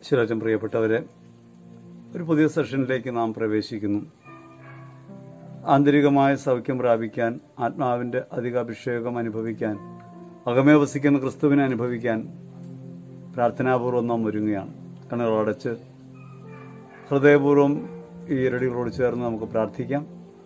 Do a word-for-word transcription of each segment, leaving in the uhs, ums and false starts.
ചിലരും പ്രിയപ്പെട്ടവരെ, ഒരു പുതിയ സെഷനിലേക്ക് നാം പ്രവേശിക്കുന്നു. ആന്തരികമായ സൗഖ്യം പ്രാപിക്കാൻ, ആത്മാവിന്റെ അധികാഭിഷേകം അനുഭവിക്കാൻ, അകമേ വസിക്കുന്ന ക്രിസ്തുവിനെ അനുഭവിക്കാൻ പ്രാർത്ഥനാപൂർവ്വം നാം ഒരുങ്ങുകയാണ്. കണ്ണുകളടച്ച് ഹൃദയപൂർവ്വം ഈ ഇരടികളോട് ചേർന്ന് നമുക്ക് പ്രാർത്ഥിക്കാം.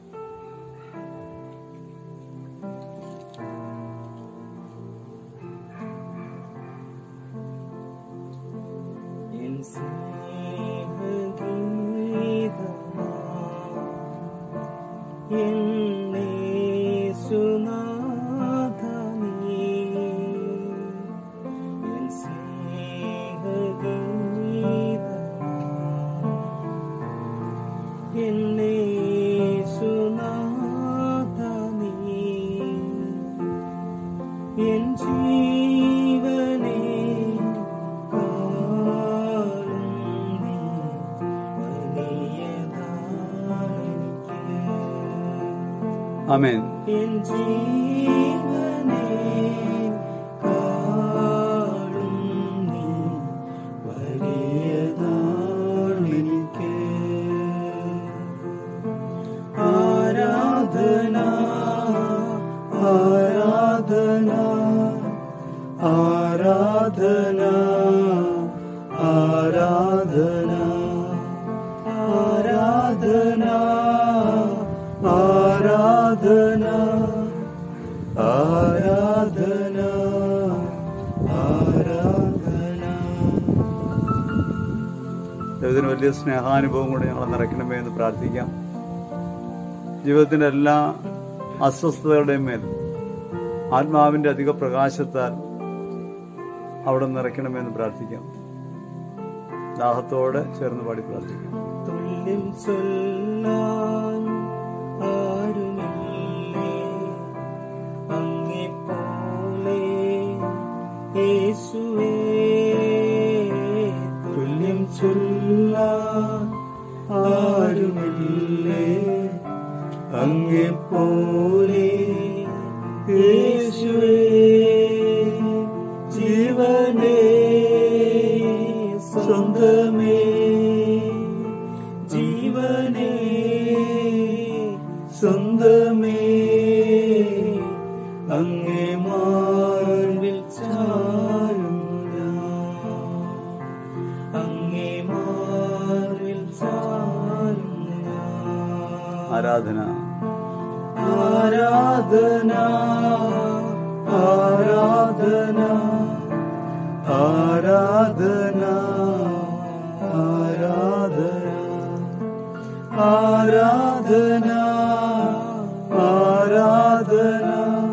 ആമേൻ. ആരാധന ആരാധന ആരാധന ആരാധന ആരാധന ആരാധന ആരാധന ആരാധന. ദൈവത്തിന് വലിയ സ്നേഹാനുഭവം കൂടി ഞങ്ങളെ നിറയ്ക്കണമേ എന്ന് പ്രാർത്ഥിക്കാം. ജീവിതത്തിന്റെ എല്ലാ അസ്വസ്ഥതകളുടെയും മേൽ ആത്മാവിന്റെ അധിക പ്രകാശത്താൽ അവിടെ നിറയ്ക്കണമേ എന്ന് പ്രാർത്ഥിക്കാം. ദാഹത്തോടെ ചേർന്ന് പാടി പ്രാർത്ഥിക്കാം. തുല്യം ചൊല്ലാൻ ആരുമില്ലേ അങ്ങെപ്പോലെ യേശുവേ, തുല്യം ചൊല്ലാൻ ആരുമില്ലേ അങ്ങെപ്പോലെ യേശുവേ, ജീവനേ സ്വന്തമേ ജീവനേ സ്വന്തമേ, അങ്ങേ മാർവിൽ ചാരും ഞാൻ, അങ്ങേ മാർവിൽ ചാരും ഞാൻ. ആരാധന ആരാധന ആരാധന ആരാധന ആരാധന ആരാധന ആരാധന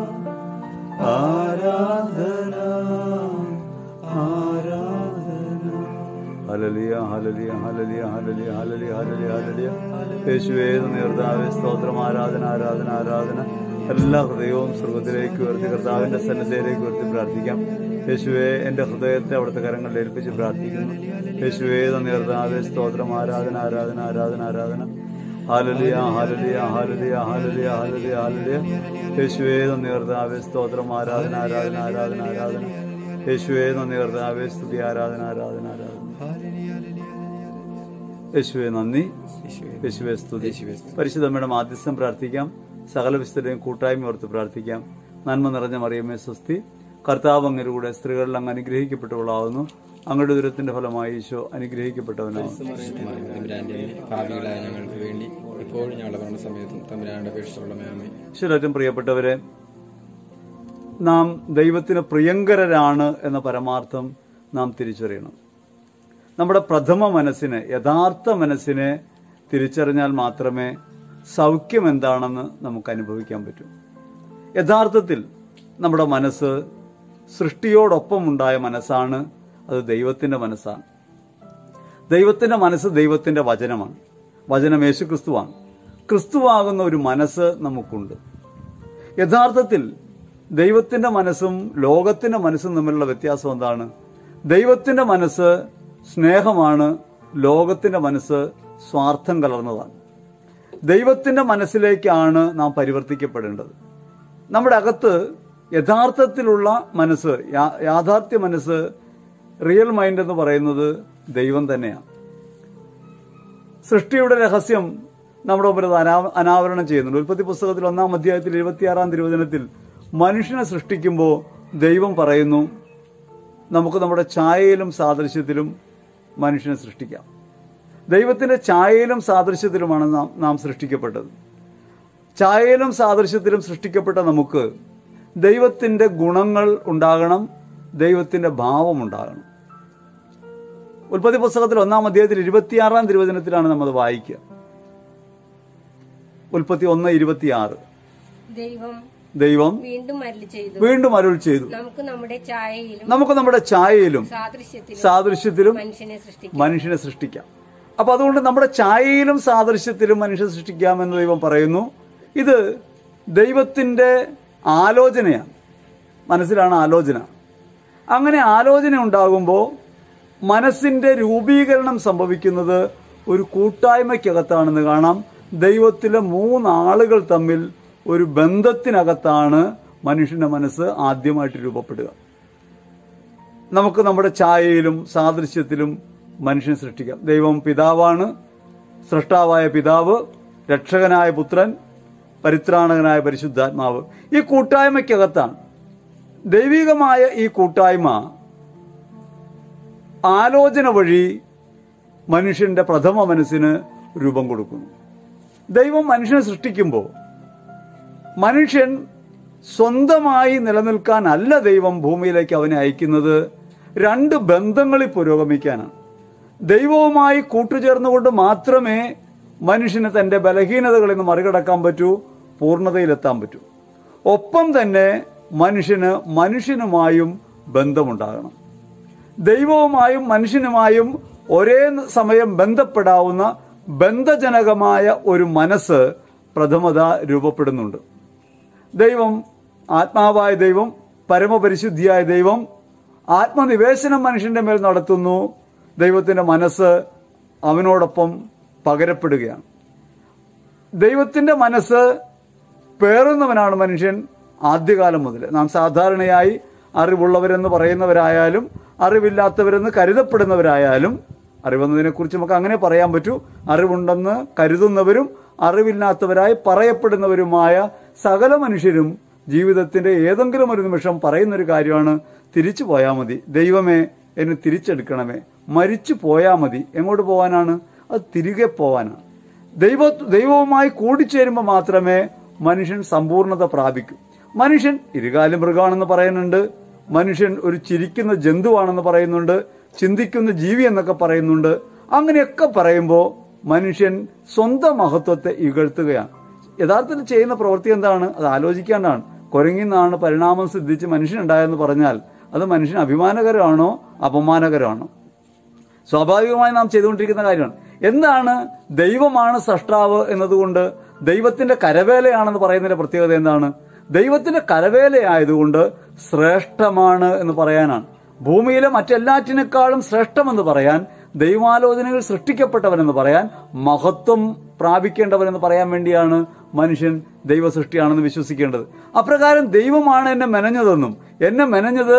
ആരാധന ആരാധന. ഹല്ലേലൂയ ഹല്ലേലൂയ ഹല്ലേലൂയ ഹല്ലേലൂയ ഹല്ലേലൂയ ഹല്ലേലൂയ ഹല്ലേലൂയ. യേശുവേ കർത്താവേ സ്തോത്രം, ആരാധന ആരാധന ആരാധന. എല്ലാ ഹൃദയവും സ്വർഗത്തിലേക്ക് ഉയർത്തി കർത്താവിന്റെ സന്നിധിയിലേക്ക് ഉയർത്തി പ്രാർത്ഥിക്കാം. യേശുവേ, എന്റെ ഹൃദയത്തെ അവിടുത്തെ കരങ്ങളിൽ ഏൽപ്പിച്ച് പ്രാർത്ഥിക്കുന്നു. യേശുവേ കർത്താവേ സ്തോത്രം, ആരാധന ആരാധന ആരാധന ആരാധന. ഹല്ലേലൂയ ഹല്ലേലൂയ ഹല്ലേലൂയ ഹല്ലേലൂയ ഹല്ലേലൂയ ഹല്ലേലൂയ. യേശുവേ കർത്താവേ സ്തോത്രം, ആരാധന ആരാധന ആരാധന ആരാധന. യേശുവേ കർത്താവേ സ്തുതി, ആരാധന ആരാധന ആരാധന. യേശുവേ നന്ദി, യേശുവേ സ്തുതി. പരിശുദ്ധമ്മയുടെ മാധ്യസ്ഥം പ്രാർത്ഥിക്കാം. സകല വിശുദ്ധരെയും കൂട്ടായ്മ ഓർത്ത് പ്രാർത്ഥിക്കാം. നന്മ നിറഞ്ഞ മറിയമേ സ്വസ്തി, കർത്താവ് അങ്ങയുടെ കൂടെ സ്ത്രീകളിൽ അങ്ങ് അനുഗ്രഹിക്കപ്പെട്ടവളാവുന്നു. അങ്ങയുടെ ദുരത്തിന്റെ ഫലമായി ഈശോ അനുഗ്രഹിക്കപ്പെട്ടവനാണ്. ഈശ്വരേറ്റവും പ്രിയപ്പെട്ടവരെ, നാം ദൈവത്തിന് പ്രിയങ്കരരാണ് എന്ന പരമാർത്ഥം നാം തിരിച്ചറിയണം. നമ്മുടെ പ്രഥമ മനസ്സിനെ, യഥാർത്ഥ മനസ്സിനെ തിരിച്ചറിഞ്ഞാൽ മാത്രമേ സൗഖ്യം എന്താണെന്ന് നമുക്ക് അനുഭവിക്കാൻ പറ്റൂ. യഥാർത്ഥത്തിൽ നമ്മുടെ മനസ്സ് സൃഷ്ടിയോടൊപ്പം ഉണ്ടായ മനസ്സാണ്. അത് ദൈവത്തിന്റെ മനസ്സാണ്. ദൈവത്തിന്റെ മനസ്സ് ദൈവത്തിന്റെ വചനമാണ്. വചനം യേശു ക്രിസ്തുവാണ്. ക്രിസ്തുവാകുന്ന ഒരു മനസ്സ് നമുക്കുണ്ട്. യഥാർത്ഥത്തിൽ ദൈവത്തിന്റെ മനസ്സും ലോകത്തിന്റെ മനസ്സും തമ്മിലുള്ള വ്യത്യാസം എന്താണ്? ദൈവത്തിന്റെ മനസ്സ് സ്നേഹമാണ്, ലോകത്തിന്റെ മനസ്സ് സ്വാർത്ഥം കലർന്നതാണ്. ദൈവത്തിന്റെ മനസ്സിലേക്കാണ് നാം പരിവർത്തിക്കപ്പെടേണ്ടത്. നമ്മുടെ അകത്ത് യഥാർത്ഥത്തിലുള്ള മനസ്സ്, യാഥാർത്ഥ്യ മനസ്സ്, റിയൽ മൈൻഡ് എന്ന് പറയുന്നത് ദൈവം തന്നെയാണ്. സൃഷ്ടിയുടെ രഹസ്യം നമ്മുടെ മുമ്പിൽ അനാ- അനാവരണം ചെയ്യുന്നുണ്ട്. ഉൽപ്പത്തി പുസ്തകത്തിൽ ഒന്നാം അധ്യായത്തിൽ ഇരുപത്തിയാറാം തിരുവചനത്തിൽ മനുഷ്യനെ സൃഷ്ടിക്കുമ്പോൾ ദൈവം പറയുന്നു, നമുക്ക് നമ്മുടെ ഛായയിലും സാദൃശ്യത്തിലും മനുഷ്യനെ സൃഷ്ടിക്കാം. ദൈവത്തിന്റെ ഛായയിലും സാദൃശ്യത്തിലുമാണ് നാം നാം സൃഷ്ടിക്കപ്പെട്ടത്. ഛായയിലും സാദൃശ്യത്തിലും സൃഷ്ടിക്കപ്പെട്ട നമുക്ക് ദൈവത്തിന്റെ ഗുണങ്ങൾ ഉണ്ടാകണം, ദൈവത്തിന്റെ ഭാവം ഉണ്ടാകണം. ഉൽപ്പത്തി പുസ്തകത്തിൽ ഒന്നാം അധ്യായത്തിൽ ഇരുപത്തിയാറാം തിരുവചനത്തിലാണ് നമ്മൾ വായിക്കുക. ഉൽപ്പത്തി ഒന്ന് ഇരുപത്തിയാറ്. ദൈവം ദൈവം വീണ്ടും അരുളി ചെയ്തു, വീണ്ടും അരുൾ ചെയ്തു, നമുക്ക് നമ്മുടെ ഛായയിലും നമുക്ക് നമ്മുടെ ഛായയിലും സാദൃശ്യത്തിലും സാദൃശ്യത്തിലും മനുഷ്യനെ സൃഷ്ടിക്കാം. മനുഷ്യനെ സൃഷ്ടിക്കാം. അപ്പൊ അതുകൊണ്ട് നമ്മുടെ ഛായയിലും സാദൃശ്യത്തിലും മനുഷ്യനെ സൃഷ്ടിക്കാമെന്ന് ദൈവം പറയുന്നു. ഇത് ദൈവത്തിന്റെ ആലോചനയാണ്. മനസ്സിലാണ് ആലോചന. അങ്ങനെ ആലോചന ഉണ്ടാകുമ്പോൾ മനസ്സിന്റെ രൂപീകരണം സംഭവിക്കുന്നത് ഒരു കൂട്ടായ്മയ്ക്കകത്താണെന്ന് കാണാം. ദൈവത്തിലെ മൂന്നാളുകൾ തമ്മിൽ ഒരു ബന്ധത്തിനകത്താണ് മനുഷ്യന്റെ മനസ്സ് ആദ്യമായിട്ട് രൂപപ്പെടുക. നമുക്ക് നമ്മുടെ ഛായയിലും സാദൃശ്യത്തിലും മനുഷ്യനെ സൃഷ്ടിക്കാം. ദൈവം പിതാവാണ്, സൃഷ്ടാവായ പിതാവ്, രക്ഷകനായ പുത്രൻ, പരിത്രാണകനായ പരിശുദ്ധാത്മാവ്. ഈ കൂട്ടായ്മയ്ക്കകത്താണ്. ദൈവികമായ ഈ കൂട്ടായ്മ ആലോചന വഴി മനുഷ്യന്റെ പ്രഥമ മനസ്സിന് രൂപം കൊടുക്കുന്നു. ദൈവം മനുഷ്യനെ സൃഷ്ടിക്കുമ്പോൾ മനുഷ്യൻ സ്വന്തമായി നിലനിൽക്കാനല്ല ദൈവം ഭൂമിയിലേക്ക് അവനെ അയക്കുന്നത്, രണ്ട് ബന്ധങ്ങളിൽ പുരോഗമിക്കാനാണ്. ദൈവവുമായി കൂട്ടുചേർന്നുകൊണ്ട് മാത്രമേ മനുഷ്യന് തന്റെ ബലഹീനതകളിൽ നിന്ന് മറികടക്കാൻ പറ്റൂ, പൂർണ്ണതയിലെത്താൻ പറ്റൂ. ഒപ്പം തന്നെ മനുഷ്യന് മനുഷ്യനുമായും ബന്ധമുണ്ടാകണം. ദൈവവുമായും മനുഷ്യനുമായും ഒരേ സമയം ബന്ധപ്പെടാവുന്ന ബന്ധജനകമായ ഒരു മനസ്സ് പ്രഥമത രൂപപ്പെടുന്നുണ്ട്. ദൈവം, ആത്മാവായ ദൈവം, പരമപരിശുദ്ധിയായ ദൈവം ആത്മനിവേശനം മനുഷ്യന്റെ മേൽ നടത്തുന്നു. ദൈവത്തിന്റെ മനസ്സ് അവനോടൊപ്പം പകരപ്പെടുകയാണ്. ദൈവത്തിന്റെ മനസ്സ് പേറുന്നവനാണ് മനുഷ്യൻ ആദ്യകാലം മുതൽ. നാം സാധാരണയായി അറിവുള്ളവരെന്ന് പറയുന്നവരായാലും അറിവില്ലാത്തവരെന്ന് കരുതപ്പെടുന്നവരായാലും, അറിവെന്നതിനെക്കുറിച്ച് നമുക്ക് അങ്ങനെ പറയാൻ പറ്റൂ, അറിവുണ്ടെന്ന് കരുതുന്നവരും അറിവില്ലാത്തവരായി പറയപ്പെടുന്നവരുമായ സകല മനുഷ്യരും ജീവിതത്തിന്റെ ഏതെങ്കിലും ഒരു നിമിഷം പറയുന്നൊരു കാര്യമാണ്, തിരിച്ചു പോയാൽ മതി, ദൈവമേ എന്നെ തിരിച്ചെടുക്കണമേ. മരിച്ചു പോയാൽ മതി. എങ്ങോട്ട് പോകാനാണ്? അത് തിരികെ പോകാനാണ്. ദൈവ ദൈവവുമായി കൂടിച്ചേരുമ്പോൾ മാത്രമേ മനുഷ്യൻ സമ്പൂർണത പ്രാപിക്കൂ. മനുഷ്യൻ ഇരുകാലി മൃഗമാണെന്ന് പറയുന്നുണ്ട്, മനുഷ്യൻ ഒരു ചിരിക്കുന്ന ജന്തുവാണെന്ന് പറയുന്നുണ്ട്, ചിന്തിക്കുന്ന ജീവി എന്നൊക്കെ പറയുന്നുണ്ട്. അങ്ങനെയൊക്കെ പറയുമ്പോൾ മനുഷ്യൻ സ്വന്തം മഹത്വത്തെ ഇകഴ്ത്തുകയാണ്. യഥാർത്ഥത്തിൽ ചെയ്യുന്ന പ്രവൃത്തി എന്താണ്? അത് ആലോചിക്കാണ്ടാണ്. കുരങ്ങിൽ നിന്നാണ് പരിണാമം സിദ്ധിച്ച് മനുഷ്യനുണ്ടായെന്ന് പറഞ്ഞാൽ അത് മനുഷ്യന് അഭിമാനകരമാണോ അപമാനകരമാണോ? സ്വാഭാവികമായി നാം ചെയ്തുകൊണ്ടിരിക്കുന്ന കാര്യമാണ്. എന്താണ് ദൈവമാണ് സൃഷ്ടാവ് എന്നതുകൊണ്ട് ദൈവത്തിന്റെ കരവേലയാണെന്ന് പറയുന്നതിന്റെ പ്രത്യേകത എന്താണ്? ദൈവത്തിന്റെ കരവേലയായതുകൊണ്ട് ശ്രേഷ്ഠമാണ് എന്ന് പറയാനാണ്. ഭൂമിയിലെ മറ്റെല്ലാറ്റിനേക്കാളും ശ്രേഷ്ഠമെന്ന് പറയാൻ, ദൈവാലോചനകൾ സൃഷ്ടിക്കപ്പെട്ടവനെന്ന് പറയാൻ, മഹത്വം പ്രാപിക്കേണ്ടവനെന്ന് പറയാൻ വേണ്ടിയാണ് മനുഷ്യൻ ദൈവ സൃഷ്ടിയാണെന്ന് വിശ്വസിക്കേണ്ടത്. അപ്രകാരം ദൈവമാണ് എന്നെ മെനഞ്ഞതെന്നും എന്നെ മെനഞ്ഞത്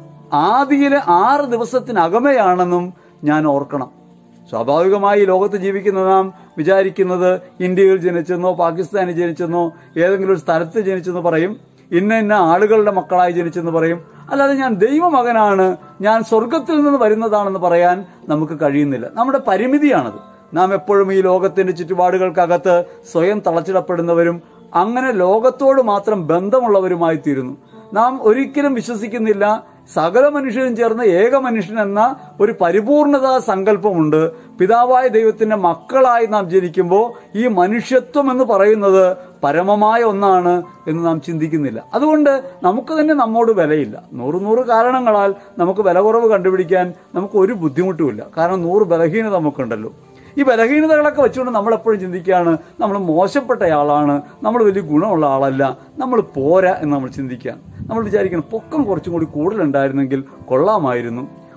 ആദിയിലെ ആറ് ദിവസത്തിനകമെയാണെന്നും ഞാൻ ഓർക്കണം. സ്വാഭാവികമായി ലോകത്ത് ജീവിക്കുന്ന നാം വിചാരിക്കുന്നത് ഇന്ത്യയിൽ ജനിച്ചെന്നോ പാകിസ്ഥാനിൽ ജനിച്ചെന്നോ ഏതെങ്കിലും ഒരു സ്ഥലത്ത് ജനിച്ചെന്ന് പറയും, ഇന്ന ഇന്ന ആളുകളുടെ മക്കളായി ജനിച്ചെന്ന് പറയും. അല്ലാതെ ഞാൻ ദൈവമകനാണ്, ഞാൻ സ്വർഗത്തിൽ നിന്ന് വരുന്നതാണെന്ന് പറയാൻ നമുക്ക് കഴിയുന്നില്ല. നമ്മുടെ പരിമിതിയാണത്. നാം എപ്പോഴും ഈ ലോകത്തിന്റെ ചുറ്റുപാടുകൾക്കകത്ത് സ്വയം തളച്ചിടപ്പെടുന്നവരും അങ്ങനെ ലോകത്തോട് മാത്രം ബന്ധമുള്ളവരുമായി തീരുന്നു. നാം ഒരിക്കലും വിശ്വസിക്കുന്നില്ല സകല മനുഷ്യരും ചേർന്ന് ഏക മനുഷ്യൻ എന്ന ഒരു പരിപൂർണതാ സങ്കല്പമുണ്ട്. പിതാവായ ദൈവത്തിന്റെ മക്കളായി നാം ജനിക്കുമ്പോൾ ഈ മനുഷ്യത്വം എന്ന് പറയുന്നത് പരമമായ ഒന്നാണ് എന്ന് നാം ചിന്തിക്കുന്നില്ല. അതുകൊണ്ട് നമുക്ക് തന്നെ നമ്മോട് വിലയില്ല. നൂറ് നൂറ് കാരണങ്ങളാൽ നമുക്ക് വില കുറവ് കണ്ടുപിടിക്കാൻ നമുക്ക് ഒരു ബുദ്ധിമുട്ടുമില്ല. കാരണം നൂറ് ബലഹീനത നമുക്കുണ്ടല്ലോ. ഈ ബലഹീനതകളൊക്കെ വെച്ചുകൊണ്ട് നമ്മൾ എപ്പോഴും ചിന്തിക്കുകയാണ് നമ്മൾ മോശപ്പെട്ടയാളാണ്, നമ്മൾ വലിയ ഗുണമുള്ള ആളല്ല, നമ്മൾ പോരാ എന്ന് നമ്മൾ ചിന്തിക്കുകയാണ്. നമ്മൾ വിചാരിക്കണം പൊക്കം കുറച്ചും കൂടി കൂടുതലുണ്ടായിരുന്നെങ്കിൽ കൊള്ളാമായിരുന്നു,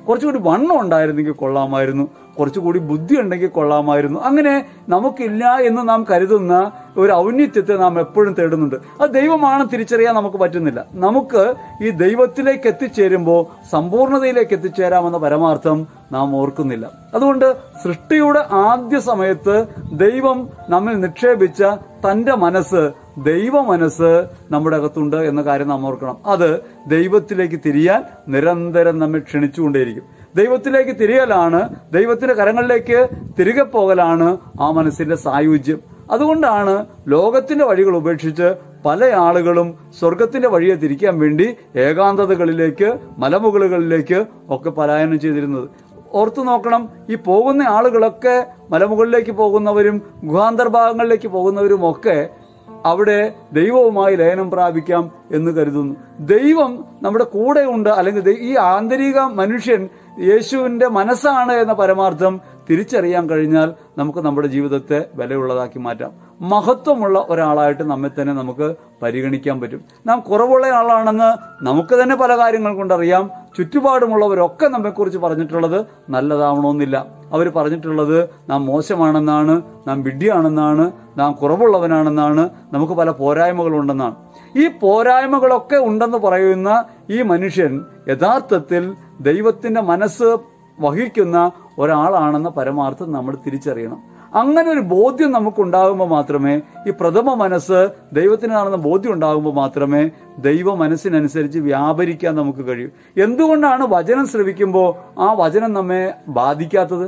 കുറച്ചുകൂടി വണ്ണം ഉണ്ടായിരുന്നെങ്കിൽ കൊള്ളാമായിരുന്നു, കുറച്ചുകൂടി ബുദ്ധി ഉണ്ടെങ്കിൽ കൊള്ളാമായിരുന്നു. അങ്ങനെ നമുക്കില്ല എന്ന് നാം കരുതുന്ന ഒരു ഔന്നിത്യത്തെ നാം എപ്പോഴും തേടുന്നുണ്ട്. അത് ദൈവമാണ് തിരിച്ചറിയാൻ നമുക്ക് പറ്റുന്നില്ല. നമുക്ക് ഈ ദൈവത്തിലേക്ക് എത്തിച്ചേരുമ്പോൾ സമ്പൂർണതയിലേക്ക് എത്തിച്ചേരാമെന്ന പരമാർത്ഥം നാം ഓർക്കുന്നില്ല. അതുകൊണ്ട് സൃഷ്ടിയുടെ ആദ്യ സമയത്ത് ദൈവം നമ്മിൽ നിക്ഷേപിച്ച തന്റെ മനസ്സ്, ദൈവ മനസ്സ് നമ്മുടെ അകത്തുണ്ട് എന്ന കാര്യം നാം ഓർക്കണം. അത് ദൈവത്തിലേക്ക് തിരിയാൻ നിരന്തരം നമ്മെ ക്ഷണിച്ചുകൊണ്ടേയിരിക്കും. ദൈവത്തിലേക്ക് തിരിയലാണ്, ദൈവത്തിന്റെ കരങ്ങളിലേക്ക് തിരികെ പോകലാണ് ആ മനസ്സിന്റെ സായുജ്യം. അതുകൊണ്ടാണ് ലോകത്തിന്റെ വഴികൾ ഉപേക്ഷിച്ച് പല ആളുകളും സ്വർഗത്തിന്റെ വഴിയെ തിരിക്കാൻ വേണ്ടി ഏകാന്തതകളിലേക്ക്, മലമുകളിലേക്ക് ഒക്കെ പലായനം ചെയ്തിരുന്നത്. ഓർത്തു നോക്കണം, ഈ പോകുന്ന ആളുകളൊക്കെ മലമുകളിലേക്ക് പോകുന്നവരും ഗുഹാന്തർഭാഗങ്ങളിലേക്ക് പോകുന്നവരും ഒക്കെ അവിടെ ദൈവവുമായി ലയനം പ്രാപിക്കാം എന്ന് കരുതുന്നു. ദൈവം നമ്മുടെ കൂടെ ഉണ്ട്, അല്ലെങ്കിൽ ഈ ആന്തരിക മനുഷ്യൻ യേശുവിന്റെ മനസ്സാണ് എന്ന പരമാർത്ഥം തിരിച്ചറിയാൻ കഴിഞ്ഞാൽ നമുക്ക് നമ്മുടെ ജീവിതത്തെ വിലയുള്ളതാക്കി മാറ്റാം. മഹത്വമുള്ള ഒരാളായിട്ട് നമ്മെ തന്നെ നമുക്ക് പരിഗണിക്കാൻ പറ്റും. നാം കുറവുള്ള ആളാണെന്ന് നമുക്ക് തന്നെ പല കാര്യങ്ങൾ കൊണ്ടറിയാം. ചുറ്റുപാടുമുള്ളവരൊക്കെ നമ്മെക്കുറിച്ച് പറഞ്ഞിട്ടുള്ളത് നല്ലതാവണമെന്നില്ല. അവർ പറഞ്ഞിട്ടുള്ളത് നാം മോശമാണെന്നാണ്, നാം വിഡ്ഢിയാണെന്നാണ്, നാം കുറവുള്ളവനാണെന്നാണ്, നമുക്ക് പല പോരായ്മകളുണ്ടെന്നാണ്. ഈ പോരായ്മകളൊക്കെ ഉണ്ടെന്ന് പറയുന്ന ഈ മനുഷ്യൻ യഥാർത്ഥത്തിൽ ദൈവത്തിന്റെ മനസ്സ് വഹിക്കുന്ന ഒരാളാണെന്ന പരമാർത്ഥം നമ്മൾ തിരിച്ചറിയണം. അങ്ങനെ ഒരു ബോധ്യം നമുക്കുണ്ടാകുമ്പോൾ മാത്രമേ, ഈ പ്രഥമ മനസ്സ് ദൈവത്തിനാണെന്ന ബോധ്യം ഉണ്ടാകുമ്പോൾ മാത്രമേ ദൈവ മനസ്സിനനുസരിച്ച് വ്യാപരിക്കാൻ നമുക്ക് കഴിയൂ. എന്തുകൊണ്ടാണ് വചനം ശ്രവിക്കുമ്പോൾ ആ വചനം നമ്മെ ബാധിക്കാത്തത്?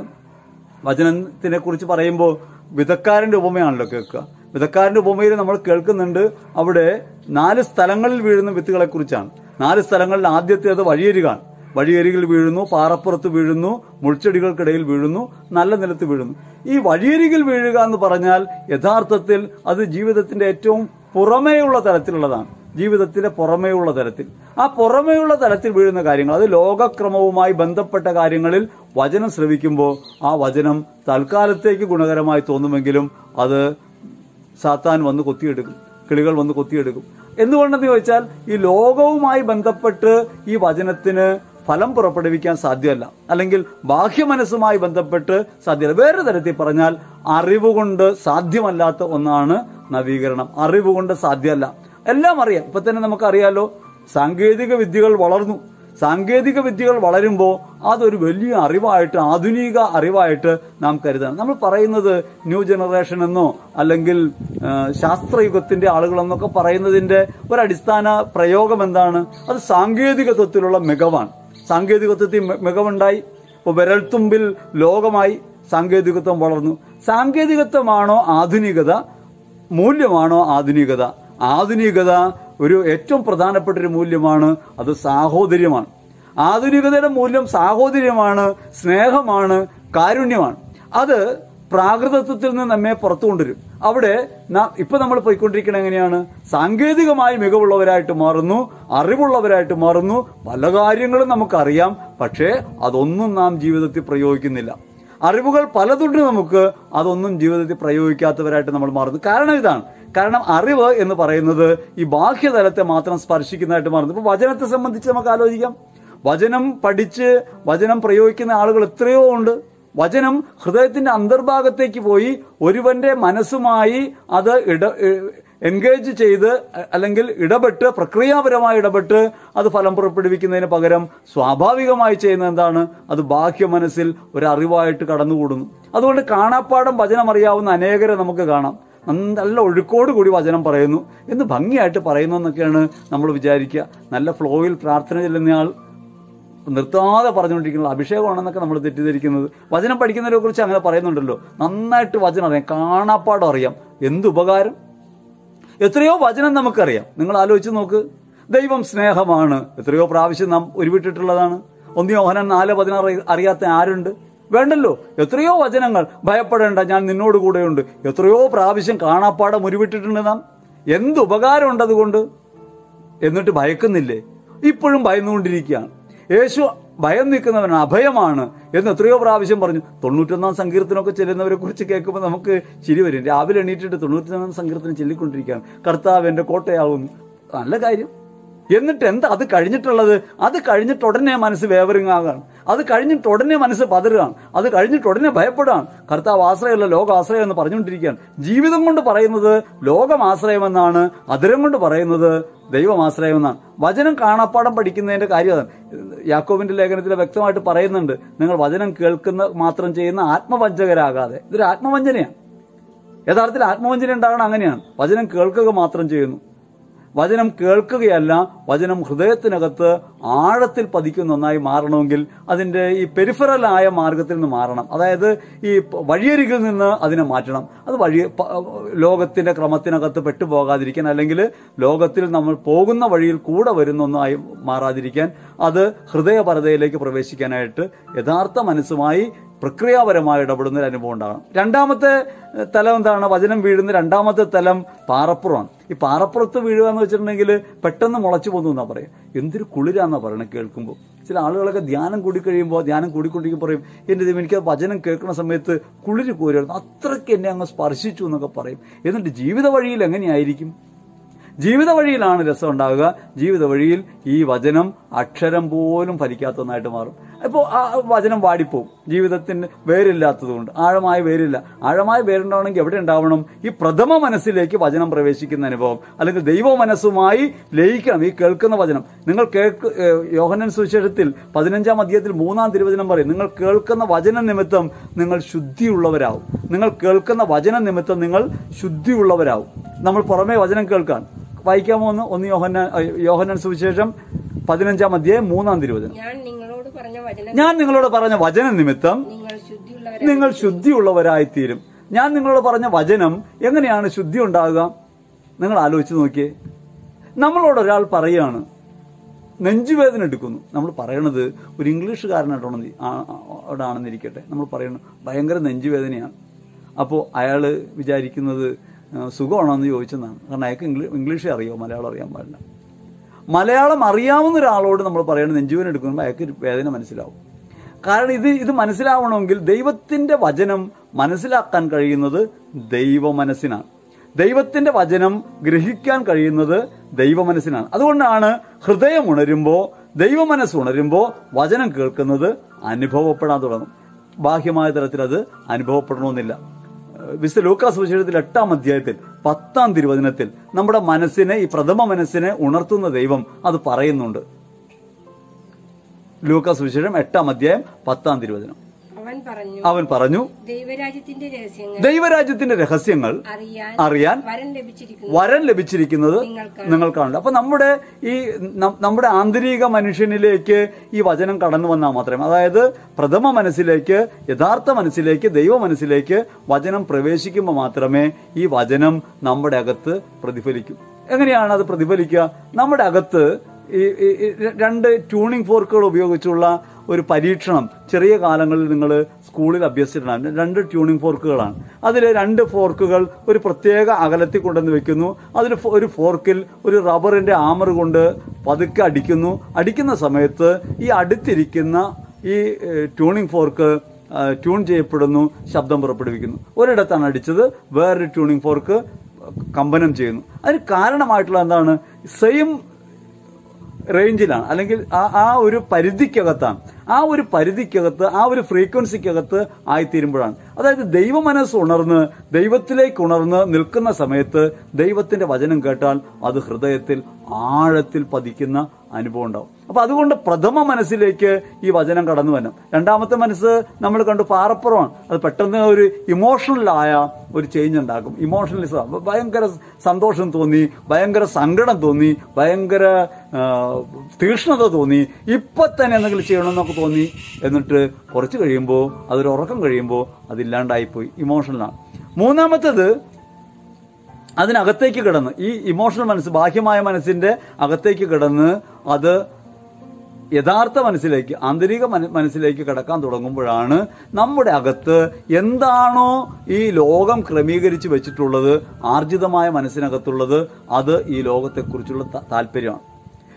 വചനത്തിനെ കുറിച്ച് പറയുമ്പോൾ വിതക്കാരന്റെ ഉപമയാണല്ലോ കേൾക്കുക. വിതക്കാരന്റെ ഉപമയിൽ നമ്മൾ കേൾക്കുന്നുണ്ട്, അവിടെ നാല് സ്ഥലങ്ങളിൽ വീഴുന്ന വിത്തുകളെ കുറിച്ചാണ്. നാല് സ്ഥലങ്ങളിൽ ആദ്യത്തേത് വഴിയരികാണ്. വഴിയരികിൽ വീഴുന്നു, പാറപ്പുറത്ത് വീഴുന്നു, മുൾച്ചെടികൾക്കിടയിൽ വീഴുന്നു, നല്ല നിലത്ത് വീഴുന്നു. ഈ വഴിയരികിൽ വീഴുക എന്ന് പറഞ്ഞാൽ യഥാർത്ഥത്തിൽ അത് ജീവിതത്തിന്റെ ഏറ്റവും പുറമേയുള്ള തലത്തിലുള്ളതാണ്. ജീവിതത്തിന്റെ പുറമേയുള്ള തലത്തിൽ, ആ പുറമേയുള്ള തലത്തിൽ വീഴുന്ന കാര്യങ്ങൾ, അത് ലോകക്രമവുമായി ബന്ധപ്പെട്ട കാര്യങ്ങളിൽ വചനം ശ്രവിക്കുമ്പോൾ ആ വചനം തൽക്കാലത്തേക്ക് ഗുണകരമായി തോന്നുമെങ്കിലും അത് സാത്താൻ വന്ന് കൊത്തിയെടുക്കും, കിളികൾ വന്ന് കൊത്തിയെടുക്കും. എന്തുകൊണ്ടെന്ന് ചോദിച്ചാൽ ഈ ലോകവുമായി ബന്ധപ്പെട്ട് ഈ വചനത്തിന് ഫലം പുറപ്പെടുവിക്കാൻ സാധ്യമല്ല, അല്ലെങ്കിൽ ബാഹ്യമനസ്സുമായി ബന്ധപ്പെട്ട് സാധ്യമല്ല. വേറെ തരത്തിൽ പറഞ്ഞാൽ അറിവുകൊണ്ട് സാധ്യമല്ലാത്ത ഒന്നാണ് നവീകരണം. അറിവുകൊണ്ട് സാധ്യമല്ല. എല്ലാം അറിയാം. ഇപ്പൊ തന്നെ നമുക്കറിയാലോ, സാങ്കേതിക വിദ്യകൾ വളർന്നു. സാങ്കേതിക വിദ്യകൾ വളരുമ്പോൾ അതൊരു വലിയ അറിവായിട്ട്, ആധുനിക അറിവായിട്ട് നാം കരുതണം. നമ്മൾ പറയുന്നത് ന്യൂ ജനറേഷൻ എന്നോ അല്ലെങ്കിൽ ശാസ്ത്രയുഗത്തിന്റെ ആളുകളെന്നൊക്കെ പറയുന്നതിന്റെ ഒരടിസ്ഥാന പ്രയോഗം എന്താണ്? അത് സാങ്കേതികത്വത്തിലുള്ള മികവാണ്. സാങ്കേതികത്വത്തിൽ മികവുണ്ടായി. ഇപ്പോൾ വിരൽത്തുമ്പിൽ ലോകമായി സാങ്കേതികത്വം വളർന്നു. സാങ്കേതികത്വമാണോ ആധുനികത? മൂല്യമാണോ ആധുനികത? ആധുനികത ഒരു ഏറ്റവും പ്രധാനപ്പെട്ട ഒരു മൂല്യമാണ്, അത് സാഹോദര്യമാണ്. ആധുനികതയുടെ മൂല്യം സാഹോദര്യമാണ്, സ്നേഹമാണ്, കാരുണ്യമാണ്. അത് പ്രാകൃതത്വത്തിൽ നിന്ന് നമ്മെ പുറത്തു കൊണ്ടുവരും. അവിടെ ഇപ്പൊ നമ്മൾ പോയിക്കൊണ്ടിരിക്കുന്നത് എങ്ങനെയാണ്? സാങ്കേതികമായി മികവുള്ളവരായിട്ട് മാറുന്നു, അറിവുള്ളവരായിട്ട് മാറുന്നു. പല കാര്യങ്ങളും നമുക്കറിയാം, പക്ഷേ അതൊന്നും നാം ജീവിതത്തിൽ പ്രയോഗിക്കുന്നില്ല. അറിവുകൾ പലതുണ്ട് നമുക്ക്, അതൊന്നും ജീവിതത്തിൽ പ്രയോഗിക്കാത്തവരായിട്ട് നമ്മൾ മാറുന്നു. കാരണം ഇതാണ്. കാരണം അറിവ് എന്ന് പറയുന്നത് ഈ ബാഹ്യതലത്തെ മാത്രം സ്പർശിക്കുന്നതായിട്ട് മാറുന്നു. ഇപ്പൊ വചനത്തെ സംബന്ധിച്ച് നമുക്ക് ആലോചിക്കാം. വചനം പഠിച്ച് വചനം പ്രയോഗിക്കുന്ന ആളുകൾ എത്രയോ ഉണ്ട്. വചനം ഹൃദയത്തിന്റെ അന്തർഭാഗത്തേക്ക് പോയി ഒരുവന്റെ മനസ്സുമായി അത് ഇട എൻഗേജ് ചെയ്ത് അല്ലെങ്കിൽ ഇടപെട്ട്, പ്രക്രിയാപരമായി ഇടപെട്ട് അത് ഫലം പുറപ്പെടുവിക്കുന്നതിന് പകരം സ്വാഭാവികമായി ചെയ്യുന്നത് എന്താണ്? അത് ബാഹ്യ മനസ്സിൽ ഒരു അറിവായിട്ട് കടന്നുകൂടുന്നു. അതുകൊണ്ട് കാണാപ്പാടം വചനം അറിയാവുന്ന അനേകരെ നമുക്ക് കാണാം. നല്ല ഒഴുക്കോട് കൂടി വചനം പറയുന്നു, എന്ന് ഭംഗിയായിട്ട് പറയുന്നു എന്നൊക്കെയാണ് നമ്മൾ വിചാരിക്കുക. നല്ല ഫ്ലോയിൽ പ്രാർത്ഥന ചെല്ലുന്നയാൾ നിർത്താതെ പറഞ്ഞുകൊണ്ടിരിക്കുന്ന അഭിഷേകമാണെന്നൊക്കെ നമ്മൾ തെറ്റിദ്ധരിക്കുന്നത്. വചനം പഠിക്കുന്നതിനെ കുറിച്ച് അങ്ങനെ പറയുന്നുണ്ടല്ലോ. നന്നായിട്ട് വചനം അറിയാം, കാണാപ്പാടം അറിയാം. എന്തുപകാരം! എത്രയോ വചനം നമുക്കറിയാം. നിങ്ങൾ ആലോചിച്ച് നോക്ക്. ദൈവം സ്നേഹമാണ്, എത്രയോ പ്രാവശ്യം നാം ഉരുവിട്ടിട്ടുള്ളതാണ്. ഒന്ന് യോഹന്നാൻ നാല് പതിനാറ് അറിയാത്ത ആരുണ്ട്? വേണ്ടല്ലോ. എത്രയോ വചനങ്ങൾ, ഭയപ്പെടേണ്ട ഞാൻ നിന്നോട് കൂടെയുണ്ട്, എത്രയോ പ്രാവശ്യം കാണാപ്പാടം ഉരുവിട്ടിട്ടുണ്ട് നാം. എന്തുപകാരമുണ്ട് അതുകൊണ്ട്? എന്നിട്ട് ഭയക്കുന്നില്ലേ? ഇപ്പോഴും ഭയന്നുകൊണ്ടിരിക്കുകയാണ്. യേശു ഭയം നിൽക്കുന്നവനാണ്, അഭയമാണ് എന്ന് എത്രയോ പ്രാവശ്യം പറഞ്ഞു. തൊണ്ണൂറ്റൊന്നാം സങ്കീർത്തനമൊക്കെ ചെല്ലുന്നവരെ കുറിച്ച് കേൾക്കുമ്പോൾ നമുക്ക് ചിരി വരും. രാവിലെ എണീറ്റിട്ട് തൊണ്ണൂറ്റൊന്നാം സങ്കീർത്തനം ചൊല്ലിക്കൊണ്ടിരിക്കുകയാണ്. കർത്താവ് എന്റെ കോട്ടയാവുന്നു. നല്ല കാര്യം. എന്നിട്ട് എന്താ അത് കഴിഞ്ഞിട്ടുള്ളത്? അത് കഴിഞ്ഞിട്ട് ഉടനെ മനസ്സ് വേവറിങ് ആകാണ്. അത് കഴിഞ്ഞിട്ട് ഉടനെ മനസ്സ് പതറുകയാണ്, അത് കഴിഞ്ഞിട്ട് ഉടനെ ഭയപ്പെടുകയാണ്. കർത്താവ് ആശ്രയമല്ല, ലോക ആശ്രയം എന്ന് പറഞ്ഞുകൊണ്ടിരിക്കുകയാണ്. ജീവിതം കൊണ്ട് പറയുന്നത് ലോകം ആശ്രയമെന്നാണ്, അധരം കൊണ്ട് പറയുന്നത് ദൈവമാശ്രയം എന്നാണ്. വചനം കാണാപ്പാടം പഠിക്കുന്നതിന്റെ കാര്യം അതാണ്. യാക്കോബിന്റെ ലേഖനത്തിൽ വ്യക്തമായിട്ട് പറയുന്നുണ്ട്, നിങ്ങൾ വചനം കേൾക്കുന്ന മാത്രം ചെയ്യുന്ന ആത്മവഞ്ചകരാകാതെ. ഇതൊരു ആത്മവഞ്ചനയാണ്. യഥാർത്ഥത്തിൽ ആത്മവഞ്ചന ഉണ്ടാകണം അങ്ങനെയാണ്. വചനം കേൾക്കുക മാത്രം ചെയ്യുന്നു. വചനം കേൾക്കുകയല്ല, വചനം ഹൃദയത്തിനകത്ത് ആഴത്തിൽ പതിക്കുന്ന ഒന്നായി മാറണമെങ്കിൽ അതിന്റെ ഈ പെരിഫറലായ മാർഗത്തിൽ നിന്ന് മാറണം. അതായത് ഈ വഴിയരികിൽ നിന്ന് അതിനെ മാറ്റണം. അത് വഴി ലോകത്തിന്റെ ക്രമത്തിനകത്ത് പെട്ടുപോകാതിരിക്കാൻ, അല്ലെങ്കിൽ ലോകത്തിൽ നമ്മൾ പോകുന്ന വഴിയിൽ കൂടെ വരുന്ന ഒന്നായി മാറാതിരിക്കാൻ, അത് ഹൃദയപരതയിലേക്ക് പ്രവേശിക്കാനായിട്ട് യഥാർത്ഥ മനസ്സുമായി പ്രക്രിയാപരമായി ഇടപെടുന്ന ഒരു അനുഭവം ഉണ്ടാകണം. രണ്ടാമത്തെ തലം എന്താണ്? വചനം വീഴുന്ന രണ്ടാമത്തെ തലം പാറപ്പുറമാണ്. ഈ പാറപ്പുറത്ത് വീഴുക എന്ന് വെച്ചിട്ടുണ്ടെങ്കിൽ പെട്ടെന്ന് മുളച്ചു പോന്നു എന്നാ പറയാം. എന്തൊരു കുളിരാന്നാ പറയണത് കേൾക്കുമ്പോൾ. ചില ആളുകളൊക്കെ ധ്യാനം കൂടിക്കഴിയുമ്പോൾ, ധ്യാനം കൂടിക്കൊണ്ടിരിക്കും പറയും, എന്റെ ദൈവം എനിക്ക് വചനം കേൾക്കുന്ന സമയത്ത് കുളിര് കോരുന്നു, അത്രയ്ക്ക് എന്നെ അങ്ങ് സ്പർശിച്ചു എന്നൊക്കെ പറയും. എന്നിട്ട് ജീവിത വഴിയിൽ എങ്ങനെയായിരിക്കും? ജീവിത വഴിയിലാണ് രസം ഉണ്ടാകുക. ജീവിത വഴിയിൽ ഈ വചനം അക്ഷരം പോലും ഫലിക്കാത്തതായിട്ട് മാറും. അപ്പോൾ ആ വചനം വാടിപ്പോവും. ജീവിതത്തിന് വേരില്ലാത്തതുകൊണ്ട്, ആഴമായ വേരില്ല. ആഴമായ വേരുണ്ടാവണമെങ്കിൽ എവിടെ ഉണ്ടാവണം? ഈ പ്രഥമ മനസ്സിലേക്ക് വചനം പ്രവേശിക്കുന്ന അനുഭവം, അല്ലെങ്കിൽ ദൈവ മനസ്സുമായി ലയിക്കണം ഈ കേൾക്കുന്ന വചനം. നിങ്ങൾ കേൾക്ക് യോഹന്നാൻ സുവിശേഷത്തിൽ പതിനഞ്ചാം അധ്യായത്തിൽ മൂന്നാം തിരുവചനം പറയും, നിങ്ങൾ കേൾക്കുന്ന വചന നിമിത്തം നിങ്ങൾ ശുദ്ധിയുള്ളവരാവും. നിങ്ങൾ കേൾക്കുന്ന വചന നിമിത്തം നിങ്ങൾ ശുദ്ധിയുള്ളവരാവും. നമ്മൾ പുറമേ വചനം കേൾക്കാൻ വായിക്കാമോ? ഒന്ന് ഒന്ന് യോഹന്നാൻ യോഹന്നാൻ സുവിശേഷം പതിനഞ്ചാം അധ്യായം മൂന്നാം തിരുവചനം. ഞാൻ നിങ്ങളോട് പറഞ്ഞ വചനം ഞാൻ നിങ്ങളോട് പറഞ്ഞ വചന നിമിത്തം നിങ്ങൾ ശുദ്ധിയുള്ളവരായി നിങ്ങൾ ശുദ്ധിയുള്ളവരായിത്തീരും. ഞാൻ നിങ്ങളോട് പറഞ്ഞ വചനം എങ്ങനെയാണ് ശുദ്ധി ഉണ്ടാകുക? നിങ്ങൾ ആലോചിച്ച് നോക്കിയേ. നമ്മളോട് ഒരാൾ പറയാണ്, നെഞ്ചുവേദന എടുക്കുന്നു. നമ്മൾ പറയണത് ഒരു ഇംഗ്ലീഷുകാരനായിട്ടാണെന്നിരിക്കട്ടെ, നമ്മൾ പറയുന്നത് ഭയങ്കര നെഞ്ചുവേദനയാണ്. അപ്പോൾ അയാൾ വിചാരിക്കുന്നത് സുഖമാണോ എന്ന് ചോദിച്ചെന്നാണ്. കാരണം അയാൾക്ക് ഇംഗ്ലീഷ് അറിയോ, മലയാളം അറിയാൻ പാടില്ല. മലയാളം അറിയാവുന്ന ഒരാളോട് നമ്മൾ പറയുന്നത് നെഞ്ചുവേദന എടുക്കുമ്പോൾ അയാൾക്ക് വേദന മനസ്സിലാവും. കാരണം ഇത് ഇത് മനസ്സിലാവണമെങ്കിൽ ദൈവത്തിന്റെ വചനം മനസ്സിലാക്കാൻ കഴിയുന്നത് ദൈവ മനസ്സിനാണ്. ദൈവത്തിന്റെ വചനം ഗ്രഹിക്കാൻ കഴിയുന്നത് ദൈവ മനസ്സിനാണ്. അതുകൊണ്ടാണ് ഹൃദയം ഉണരുമ്പോൾ, ദൈവ മനസ്സ് ഉണരുമ്പോൾ വചനം കേൾക്കുന്നത് അനുഭവപ്പെടാൻ തുടങ്ങും. ബാഹ്യമായ തലത്തിൽ അത് അനുഭവപ്പെടണമെന്നില്ല. വിശുദ്ധ ലൂക്കാസ് സുവിശേഷത്തിൽ എട്ടാം അധ്യായത്തിൽ പത്താം തിരുവചനത്തിൽ നമ്മുടെ മനസ്സിനെ, ഈ പ്രഥമ മനസ്സിനെ ഉണർത്തുന്ന ദൈവം അത് പറയുന്നുണ്ട്. ലൂക്കാസ് സുവിശേഷം എട്ടാം അധ്യായം പത്താം തിരുവചനം. അവൻ പറഞ്ഞു അവൻ പറഞ്ഞു ദൈവരാജ്യത്തിന്റെ രഹസ്യങ്ങൾ ദൈവരാജ്യത്തിന്റെ രഹസ്യങ്ങൾ അറിയാൻ അറിയാൻ വരം ലഭിച്ചിരിക്കുന്നു വരം ലഭിച്ചിരിക്കുന്നത് നിങ്ങൾക്കാണ്. അപ്പൊ നമ്മുടെ ഈ നമ്മുടെ ആന്തരിക മനുഷ്യനിലേക്ക് ഈ വചനം കടന്നു വന്നാൽ മാത്രമേ, അതായത് പ്രഥമ മനസ്സിലേക്ക്, യഥാർത്ഥ മനസ്സിലേക്ക്, ദൈവ മനസ്സിലേക്ക് വചനം പ്രവേശിക്കുമ്പോൾ മാത്രമേ ഈ വചനം നമ്മുടെ അകത്ത് പ്രതിഫലിക്കൂ. എങ്ങനെയാണ് അത് പ്രതിഫലിക്കുക? നമ്മുടെ അകത്ത് ഈ രണ്ട് ട്യൂണിംഗ് ഫോർക്കുകൾ ഉപയോഗിച്ചുള്ള ഒരു പരീക്ഷണം ചെറിയ കാലങ്ങളിൽ നിങ്ങൾ സ്കൂളിൽ അഭ്യസിച്ചിട്ടുണ്ടാകും. രണ്ട് ട്യൂണിംഗ് ഫോർക്കുകളാണ്. അതിൽ രണ്ട് ഫോർക്കുകൾ ഒരു പ്രത്യേക അകലത്തിൽ കൊണ്ടുവന്ന് വെക്കുന്നു. അതിൽ ഒരു ഫോർക്കിൽ ഒരു റബ്ബറിന്റെ ആമർ കൊണ്ട് പതുക്കെ അടിക്കുന്നു. അടിക്കുന്ന സമയത്ത് ഈ അടുത്തിരിക്കുന്ന ഈ ട്യൂണിംഗ് ഫോർക്ക് ട്യൂൺ ചെയ്യപ്പെടുന്നു, ശബ്ദം പുറപ്പെടുവിക്കുന്നു. ഒരിടത്താണ് അടിച്ചത്, വേറൊരു ട്യൂണിംഗ് ഫോർക്ക് കമ്പനം ചെയ്യുന്നു. അതിന് കാരണമായിട്ടുള്ള എന്താണ്? സെയിം റേഞ്ചിലാണ്, അല്ലെങ്കിൽ ആ ആ ഒരു പരിധിക്കകത്താണ്. ആ ഒരു പരിധിക്കകത്ത്, ആ ഒരു ഫ്രീക്വൻസിക്കകത്ത് ആയിത്തീരുമ്പോഴാണ്. അതായത് ദൈവ മനസ്സ് ഉണർന്ന് ദൈവത്തിലേക്ക് ഉണർന്ന് നിൽക്കുന്ന സമയത്ത് ദൈവത്തിന്റെ വചനം കേട്ടാൽ അത് ഹൃദയത്തിൽ ആഴത്തിൽ പതിക്കുന്ന അനുഭവം ഉണ്ടാവും. അപ്പൊ അതുകൊണ്ട് പ്രഥമ മനസ്സിലേക്ക് ഈ വചനം കടന്നു വരണം. രണ്ടാമത്തെ മനസ്സ് നമ്മൾ കണ്ടു പാറപ്പുറമാണ്. അത് പെട്ടെന്ന് ഒരു ഇമോഷണലായ ഒരു ചേഞ്ച് ഉണ്ടാക്കും. ഇമോഷണലിസം, ഭയങ്കര സന്തോഷം തോന്നി, ഭയങ്കര സങ്കടം തോന്നി, ഭയങ്കര തീക്ഷ്ണത തോന്നി, ഇപ്പൊ തന്നെ എന്തെങ്കിലും ചെയ്യണമെന്നൊക്കെ തോന്നി. എന്നിട്ട് കുറച്ച് കഴിയുമ്പോൾ, അതൊരു ഉറക്കം കഴിയുമ്പോൾ അതില്ലാണ്ടായിപ്പോയി. ഇമോഷണലാണ്. മൂന്നാമത്തേത് അതിനകത്തേക്ക് കിടന്ന്, ഈ ഇമോഷണൽ മനസ്സ്, ബാഹ്യമായ മനസ്സിന്റെ അകത്തേക്ക് കിടന്ന് അത് യഥാർത്ഥ മനസ്സിലേക്ക്, ആന്തരിക മനസ്സിലേക്ക് കിടക്കാൻ തുടങ്ങുമ്പോഴാണ് നമ്മുടെ അകത്ത് എന്താണോ ഈ ലോകം ക്രമീകരിച്ച് വെച്ചിട്ടുള്ളത്, ആർജിതമായ മനസ്സിനകത്തുള്ളത്, അത് ഈ ലോകത്തെക്കുറിച്ചുള്ള താല്പര്യമാണ്.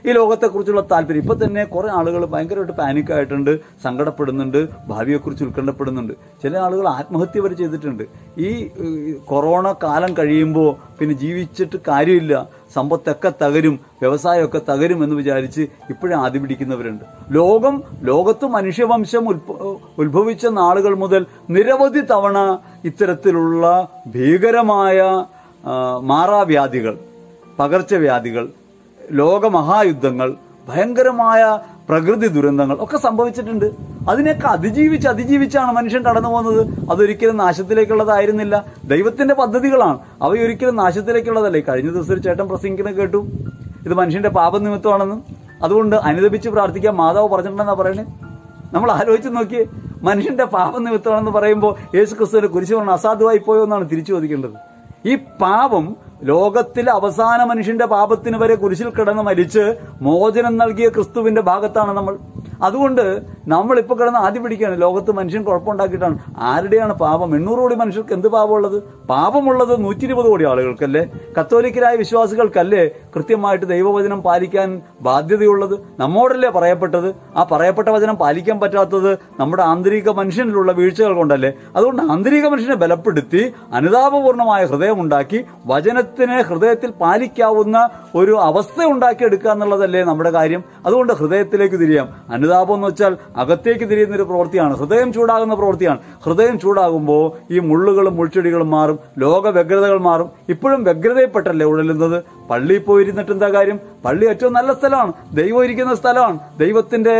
ഈ ലോകത്തെക്കുറിച്ചുള്ള താല്പര്യം. ഇപ്പൊ തന്നെ കുറെ ആളുകൾ ഭയങ്കരമായിട്ട് പാനിക് ആയിട്ടുണ്ട്, സങ്കടപ്പെടുന്നുണ്ട്, ഭാവിയെക്കുറിച്ച് ഉത്കണ്ഠപ്പെടുന്നുണ്ട്. ചില ആളുകൾ ആത്മഹത്യ വരെ ചെയ്തിട്ടുണ്ട്. ഈ കൊറോണ കാലം കഴിയുമ്പോൾ പിന്നെ ജീവിച്ചിട്ട് കാര്യമില്ല, സമ്പത്തൊക്കെ തകരും, വ്യവസായമൊക്കെ തകരും എന്ന് വിചാരിച്ച് ഇപ്പോഴും ആദ്യ പിടിക്കുന്നവരുണ്ട്. ലോകം ലോകത്ത് മനുഷ്യവംശം ഉത്ഭവിച്ച നാളുകൾ മുതൽ നിരവധി തവണ ഇത്തരത്തിലുള്ള ഭീകരമായ മാറാവ്യാധികൾ, പകർച്ചവ്യാധികൾ, ലോകമഹായുദ്ധങ്ങൾ, ഭയങ്കരമായ പ്രകൃതി ദുരന്തങ്ങൾ ഒക്കെ സംഭവിച്ചിട്ടുണ്ട്. അതിനെയൊക്കെ അതിജീവിച്ച് അതിജീവിച്ചാണ് മനുഷ്യൻ കടന്നു പോകുന്നത്. അതൊരിക്കലും നാശത്തിലേക്കുള്ളതായിരുന്നില്ല, ദൈവത്തിന്റെ പദ്ധതികളാണ്. അവയൊരിക്കലും നാശത്തിലേക്കുള്ളതല്ലേ. കഴിഞ്ഞ ദിവസം ഒരു ചേട്ടൻ പ്രസംഗിക്കുന്നത് കേട്ടു, ഇത് മനുഷ്യന്റെ പാപനിമിത്തമാണെന്ന്. അതുകൊണ്ട് അനുദപിച്ച് പ്രാർത്ഥിക്കാൻ മാതാവ് പറഞ്ഞിട്ടുണ്ടെന്നാ പറയുന്നത്. നമ്മൾ ആലോചിച്ച് നോക്കിയേ, മനുഷ്യന്റെ പാപനിമിത്തമാണെന്ന് പറയുമ്പോൾ യേശു ക്രിസ്തുവിന്റെ കുരിശ് പറഞ്ഞ അസാധുവായി പോയോ എന്നാണ് തിരിച്ചു ചോദിക്കേണ്ടത്. ഈ പാപം ലോകത്തിലെ അവസാന മനുഷ്യന്റെ പാപത്തിന് വരെ കുരിശിൽ കിടന്ന് മരിച്ച് മോചനം നൽകിയ ക്രിസ്തുവിന്റെ ഭാഗത്താണ് നമ്മൾ. അതുകൊണ്ട് നമ്മളിപ്പോ കിടന്ന് ആദ്യം പിടിക്കുകയാണ്, ലോകത്ത് മനുഷ്യൻ കുഴപ്പമുണ്ടാക്കിയിട്ടാണ്. ആരുടെയാണ് പാപം? എണ്ണൂറ് കോടി മനുഷ്യർക്ക് എന്ത് പാപമുള്ളത്? പാപമുള്ളത് നൂറ്റി ഇരുപത് കോടി ആളുകൾക്കല്ലേ, കത്തോലിക്കരായ വിശ്വാസികൾക്കല്ലേ കൃത്യമായിട്ട് ദൈവവചനം പാലിക്കാൻ ബാധ്യതയുള്ളത്? നമ്മോടല്ലേ പറയപ്പെട്ടത്? ആ പറയപ്പെട്ട വചനം പാലിക്കാൻ പറ്റാത്തത് നമ്മുടെ ആന്തരിക മനുഷ്യനിലുള്ള വീഴ്ചകൾ കൊണ്ടല്ലേ. അതുകൊണ്ട് ആന്തരിക മനുഷ്യനെ ബലപ്പെടുത്തി അനുതാപപൂർണമായ ഹൃദയമുണ്ടാക്കി വചനത്തിനെ ഹൃദയത്തിൽ പാലിക്കാവുന്ന ഒരു അവസ്ഥ ഉണ്ടാക്കിയെടുക്കുക എന്നുള്ളതല്ലേ നമ്മുടെ കാര്യം. അതുകൊണ്ട് ഹൃദയത്തിലേക്ക് തിരിയാം. അനുതാപം എന്ന് വെച്ചാൽ അകത്തേക്ക് തിരിയുന്ന ഒരു പ്രവൃത്തിയാണ്, ഹൃദയം ചൂടാകുന്ന പ്രവൃത്തിയാണ്. ഹൃദയം ചൂടാകുമ്പോൾ ഈ മുള്ളുകളും മുൾച്ചെടികളും മാറും, ലോക വ്യഗ്രതകൾ മാറും. ഇപ്പോഴും വ്യഗ്രതയിൽപ്പെട്ടല്ലേ ഉഴലുന്നത്. പള്ളിയിൽ പോയിരുന്നിട്ട് എന്താ കാര്യം? പള്ളി ഏറ്റവും നല്ല സ്ഥലമാണ്, ദൈവം ഇരിക്കുന്ന സ്ഥലമാണ്, ദൈവത്തിന്റെ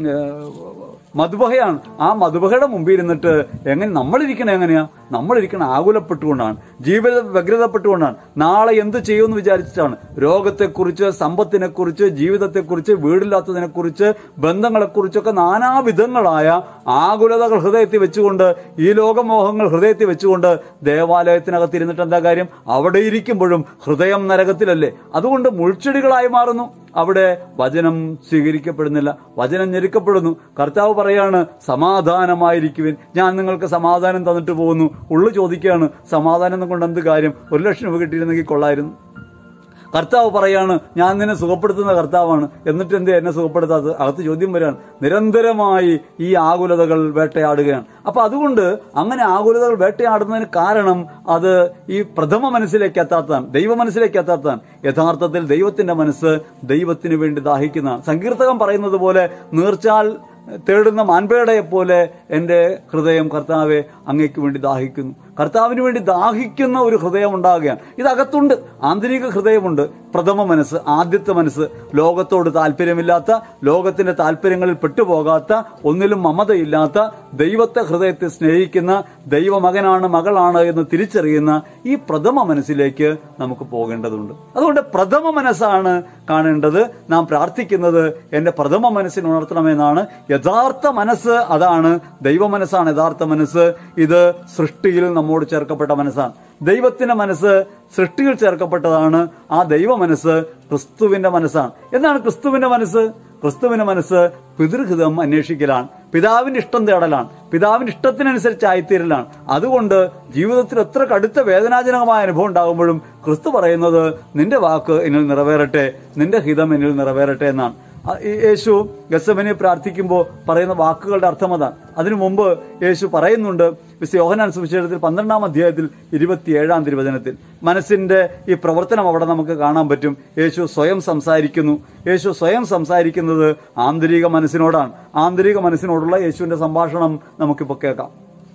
മധുബഹയാണ്. ആ മധുബഹയുടെ മുമ്പിൽ ഇരുന്നിട്ട് എങ്ങനെ നമ്മളിരിക്കണേ? എങ്ങനെയാ നമ്മളിരിക്കണ? ആകുലപ്പെട്ടുകൊണ്ടാണ്, ജീവിത വ്യഗ്രതപ്പെട്ടുകൊണ്ടാണ്. നാളെ എന്ത് ചെയ്യുമെന്ന് വിചാരിച്ചിട്ടാണ്. രോഗത്തെക്കുറിച്ച്, സമ്പത്തിനെക്കുറിച്ച്, ജീവിതത്തെക്കുറിച്ച്, വീടില്ലാത്തതിനെക്കുറിച്ച്, ബന്ധങ്ങളെക്കുറിച്ചൊക്കെ നാനാവിധങ്ങളായ ആകുലതകൾ ഹൃദയത്തിൽ വെച്ചുകൊണ്ട്, ഈ ലോകമോഹങ്ങൾ ഹൃദയത്തിൽ വെച്ചുകൊണ്ട് ദേവാലയത്തിനകത്ത് ഇരുന്നിട്ട് എന്താ കാര്യം? അവിടെ ഇരിക്കുമ്പോഴും ഹൃദയം നരകത്തിലല്ലേ. അതുകൊണ്ട് മുൾച്ചെടികളായി മാറുന്നു. അവിടെ വചനം സ്വീകരിക്കപ്പെടുന്നില്ല, വചനം ഞെരുക്കപ്പെടുന്നു. കർത്താവ് പറയാണ്, സമാധാനമായിരിക്കുവിൻ, ഞാൻ നിങ്ങൾക്ക് സമാധാനം തന്നിട്ട് പോകുന്നു. ഉള്ളു ചോദിക്കുകയാണ്, സമാധാനം കൊണ്ട് എന്ത് കാര്യം? ഒരു ലക്ഷം രൂപ കിട്ടിയിരുന്നെങ്കിൽ കൊള്ളായിരുന്നു. കർത്താവ് പറയാണ്, ഞാൻ നിന്നെ സുഖപ്പെടുത്തുന്ന കർത്താവാണ്, എന്നിട്ട് എന്ത് എന്നെ സുഖപ്പെടുത്താത്തത്? അകത്ത് ചോദ്യം വരികയാണ്. നിരന്തരമായി ഈ ആകുലതകൾ വേട്ടയാടുകയാണ്. അപ്പൊ അതുകൊണ്ട് അങ്ങനെ ആകുലതകൾ വേട്ടയാടുന്നതിന് കാരണം അത് ഈ പ്രഥമ മനസ്സിലേക്ക് എത്താത്തതാണ്, ദൈവ മനസ്സിലേക്ക് എത്താത്തതാണ്. യഥാർത്ഥത്തിൽ ദൈവത്തിന്റെ മനസ്സ് ദൈവത്തിന് വേണ്ടി ദാഹിക്കുന്നതാണ്. സങ്കീർത്തകൻ പറയുന്നത് പോലെ, നീർച്ചാൽ തേടുന്ന മാൻപേടയെ പോലെ എന്റെ ഹൃദയം കർത്താവെ അങ്ങേക്ക് വേണ്ടി ദാഹിക്കുന്നു. കർത്താവിന് വേണ്ടി ദാഹിക്കുന്ന ഒരു ഹൃദയം ഉണ്ടാകുകയാണ്. ഇതകത്തുണ്ട്, ആന്തരിക ഹൃദയമുണ്ട്. പ്രഥമ മനസ്സ്, ആദ്യത്തെ മനസ്സ്, ലോകത്തോട് താല്പര്യമില്ലാത്ത, ലോകത്തിന്റെ താല്പര്യങ്ങളിൽ പെട്ടുപോകാത്ത, ഒന്നിലും മമതയില്ലാത്ത, ദൈവത്തെ ഹൃദയത്തെ സ്നേഹിക്കുന്ന, ദൈവമകനാണ് മകളാണ് എന്ന് തിരിച്ചറിയുന്ന ഈ പ്രഥമ മനസ്സിലേക്ക് നമുക്ക് പോകേണ്ടതുണ്ട്. അതുകൊണ്ട് പ്രഥമ മനസ്സാണ് കാണേണ്ടത്. നാം പ്രാർത്ഥിക്കുന്നത് എന്റെ പ്രഥമ മനസ്സിനെ ഉണർത്തണമെന്നാണ്. യഥാർത്ഥ മനസ്സ് അതാണ്, ദൈവ മനസ്സാണ് യഥാർത്ഥ മനസ്സ്. ഇത് സൃഷ്ടിയിൽ നമ്മോട് ചേർക്കപ്പെട്ട മനസ്സാണ്. ദൈവത്തിന്റെ മനസ്സ് സൃഷ്ടിയിൽ ചേർക്കപ്പെട്ടതാണ്. ആ ദൈവ മനസ്സ് ക്രിസ്തുവിന്റെ മനസ്സാണ്. എന്താണ് ക്രിസ്തുവിന്റെ മനസ്സ്? ക്രിസ്തുവിന്റെ മനസ്സ് പിതൃഹിതം അന്വേഷിക്കലാണ്, പിതാവിന്റെ ഇഷ്ടം തേടലാണ്, പിതാവിന്റെ ഇഷ്ടത്തിനനുസരിച്ച് ആയിത്തീരലാണ്. അതുകൊണ്ട് ജീവിതത്തിൽ എത്ര കടുത്ത വേദനാജനകമായ അനുഭവം ഉണ്ടാകുമ്പോഴും ക്രിസ്തു പറയുന്നത്, നിന്റെ വാക്ക് എന്നിൽ നിറവേറട്ടെ, നിന്റെ ഹിതം എന്നിൽ നിറവേറട്ടെ എന്നാണ്. യേശു ഗെത്സമനെ പ്രാർത്ഥിക്കുമ്പോൾ പറയുന്ന വാക്കുകളുടെ അർത്ഥം അതാണ്. അതിനു മുമ്പ് യേശു പറയുന്നുണ്ട്, വിശുദ്ധ യോഹന്നാൻ സുവിശേഷത്തിൽ പന്ത്രണ്ടാം അധ്യായത്തിൽ ഇരുപത്തിയേഴാം തിരുവചനത്തിൽ. മനസ്സിന്റെ ഈ പ്രവർത്തനം അവിടെ നമുക്ക് കാണാൻ പറ്റും. യേശു സ്വയം സംസാരിക്കുന്നു. യേശു സ്വയം സംസാരിക്കുന്നത് ആന്തരിക മനസ്സിനോടാണ്. ആന്തരിക മനസ്സിനോടുള്ള യേശുവിന്റെ സംഭാഷണം നമുക്കിപ്പോൾ കേൾക്കാം.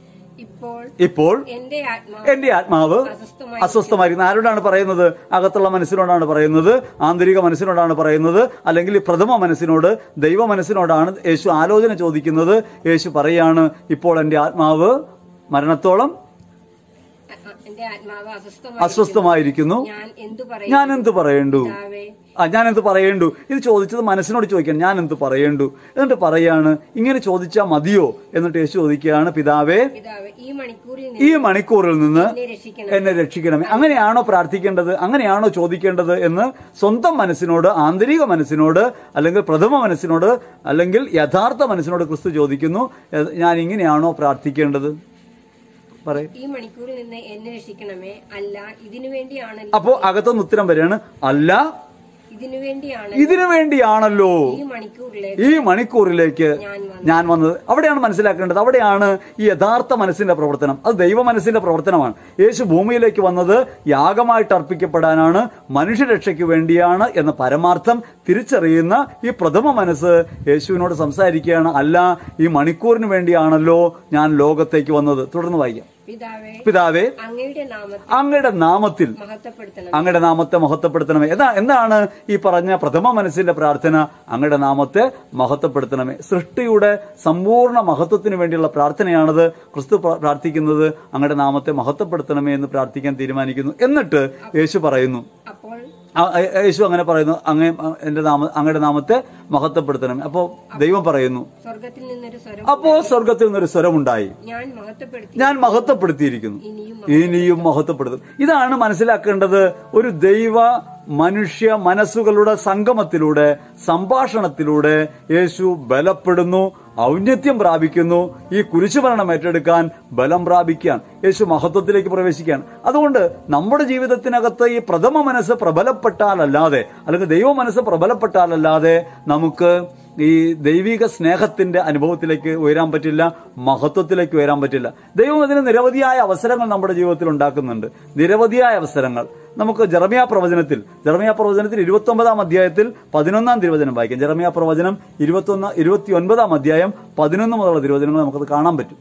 ഇപ്പോൾ എന്റെ ആത്മാവ് അസ്വസ്ഥമായിരിക്കുന്നു. ആരോടാണ് പറയുന്നത്? അകത്തുള്ള മനസ്സിനോടാണ് പറയുന്നത്, ആന്തരിക മനസ്സിനോടാണ് പറയുന്നത്. അല്ലെങ്കിൽ പ്രഥമ മനസ്സിനോട്, ദൈവ മനസ്സിനോടാണ് യേശു ആലോചന ചോദിക്കുന്നത്. യേശു പറയാണ്, ഇപ്പോൾ എന്റെ ആത്മാവ് മരണത്തോളം അസ്വസ്ഥമായിരിക്കുന്നു, ഞാൻ എന്ത് പറയേണ്ടു? ആ ഞാൻ എന്ത് പറയേണ്ടു? ഇത് ചോദിച്ചത് മനസ്സിനോട് ചോദിക്കണം, ഞാൻ എന്ത് പറയേണ്ടു? എന്നിട്ട് പറയാണ്, ഇങ്ങനെ ചോദിച്ചാൽ മതിയോ? എന്നിട്ട് യേശു ചോദിക്കുകയാണ്, പിതാവേ ഈ മണിക്കൂറിൽ നിന്ന് എന്നെ രക്ഷിക്കണമേ. അങ്ങനെയാണോ പ്രാർത്ഥിക്കേണ്ടത്? അങ്ങനെയാണോ ചോദിക്കേണ്ടത് എന്ന് സ്വന്തം മനസ്സിനോട്, ആന്തരിക മനസ്സിനോട്, അല്ലെങ്കിൽ പ്രഥമ മനസ്സിനോട്, അല്ലെങ്കിൽ യഥാർത്ഥ മനസ്സിനോട് ക്രിസ്തു ചോദിക്കുന്നു, ഞാൻ ഇങ്ങനെയാണോ പ്രാർത്ഥിക്കേണ്ടത്? ഈ മണിക്കൂറിൽ നിന്ന് എന്നെ രക്ഷിക്കണമേ, അല്ല ഇതിനു വേണ്ടിയാണ്. അപ്പോ അകത്തുനിന്ന് ഉത്തരം വരികയാണ്, അല്ല ഇതിനു വേണ്ടിയാണ് ഇതിനു വേണ്ടിയാണല്ലോ ഈ മണിക്കൂറിലേക്ക് ഈ മണിക്കൂറിലേക്ക് ഞാൻ വന്നത്. അവിടെയാണ് മനസ്സിലാക്കേണ്ടത്. അവിടെയാണ് ഈ യഥാർത്ഥ മനസ്സിന്റെ പ്രവർത്തനം. അത് ദൈവ മനസ്സിന്റെ പ്രവർത്തനമാണ്. യേശു ഭൂമിയിലേക്ക് വന്നത് യാഗമായിട്ട് അർപ്പിക്കപ്പെടാനാണ്, മനുഷ്യരക്ഷയ്ക്ക് വേണ്ടിയാണ് എന്ന പരമാർത്ഥം തിരിച്ചറിയുന്ന ഈ പ്രഥമ മനസ്സ് യേശുവിനോട് സംസാരിക്കുകയാണ്. അല്ല, ഈ മണിക്കൂറിന് വേണ്ടിയാണല്ലോ ഞാൻ ലോകത്തേക്ക് വന്നത്. തുടർന്ന് വായിക്കാം. പിതാവേ, അങ്ങയുടെ നാമത്തിൽ അങ്ങയുടെ നാമത്തെ മഹത്വപ്പെടുത്തണമേ. എന്താ എന്താണ് ഈ പറഞ്ഞ പ്രഥമ മനസ്സിന്റെ പ്രാർത്ഥന? അങ്ങയുടെ നാമത്തെ മഹത്വപ്പെടുത്തണമേ. സൃഷ്ടിയുടെ സമ്പൂർണ്ണ മഹത്വത്തിന് വേണ്ടിയുള്ള പ്രാർത്ഥനയാണത്. ക്രിസ്തു പ്രാർത്ഥിക്കുന്നത് അങ്ങയുടെ നാമത്തെ മഹത്വപ്പെടുത്തണമേ എന്ന് പ്രാർത്ഥിക്കാൻ തീരുമാനിക്കുന്നു. എന്നിട്ട് യേശു പറയുന്നു, യേശു അങ്ങനെ പറയുന്നു, അങ്ങേ എന്റെ നാമ അങ്ങയുടെ നാമത്തെ മഹത്വപ്പെടുത്തണം. അപ്പോ ദൈവം പറയുന്നു, അപ്പോ സ്വർഗത്തിൽ നിന്നൊരു സ്വരമുണ്ടായി, ഞാൻ മഹത്വപ്പെടുത്തിയിരിക്കുന്നു, ഇനിയും മഹത്വപ്പെടുത്തും. ഇതാണ് മനസ്സിലാക്കേണ്ടത്. ഒരു ദൈവ മനുഷ്യ മനസ്സുകളുടെ സംഗമത്തിലൂടെ, സംഭാഷണത്തിലൂടെ യേശു ബലപ്പെടുന്നു, ഔന്നത്യം പ്രാപിക്കുന്നു. ഈ കുരിശുമരണം ഏറ്റെടുക്കാൻ ബലം പ്രാപിക്കാൻ യേശു മഹത്വത്തിലേക്ക് പ്രവേശിക്കുകയാണ്. അതുകൊണ്ട് നമ്മുടെ ജീവിതത്തിനകത്ത് ഈ പ്രഥമ മനസ്സ് പ്രബലപ്പെട്ടാലല്ലാതെ, അല്ലെങ്കിൽ ദൈവ മനസ്സ് പ്രബലപ്പെട്ടാലല്ലാതെ നമുക്ക് ഈ ദൈവിക സ്നേഹത്തിന്റെ അനുഭവത്തിലേക്ക് ഉയരാൻ പറ്റില്ല, മഹത്വത്തിലേക്ക് ഉയരാൻ പറ്റില്ല. ദൈവം അതിന് നിരവധിയായ അവസരങ്ങൾ നമ്മുടെ ജീവിതത്തിൽ ഉണ്ടാക്കുന്നുണ്ട്. നിരവധിയായ അവസരങ്ങൾ നമുക്ക് ജെറമ്യാ പ്രവചനത്തിൽ ജെറമ്യാ പ്രവചനത്തിൽ ഇരുപത്തി ഒമ്പതാം അധ്യായത്തിൽ പതിനൊന്നാം തിരുവചനം വായിക്കാം. ജെറമ്യാ പ്രവചനം ഇരുപത്തി ഒന്ന് ഇരുപത്തി ഒൻപതാം അധ്യായം പതിനൊന്ന് മുതലുള്ള തിരുവചനങ്ങൾ നമുക്കത് കാണാൻ പറ്റും.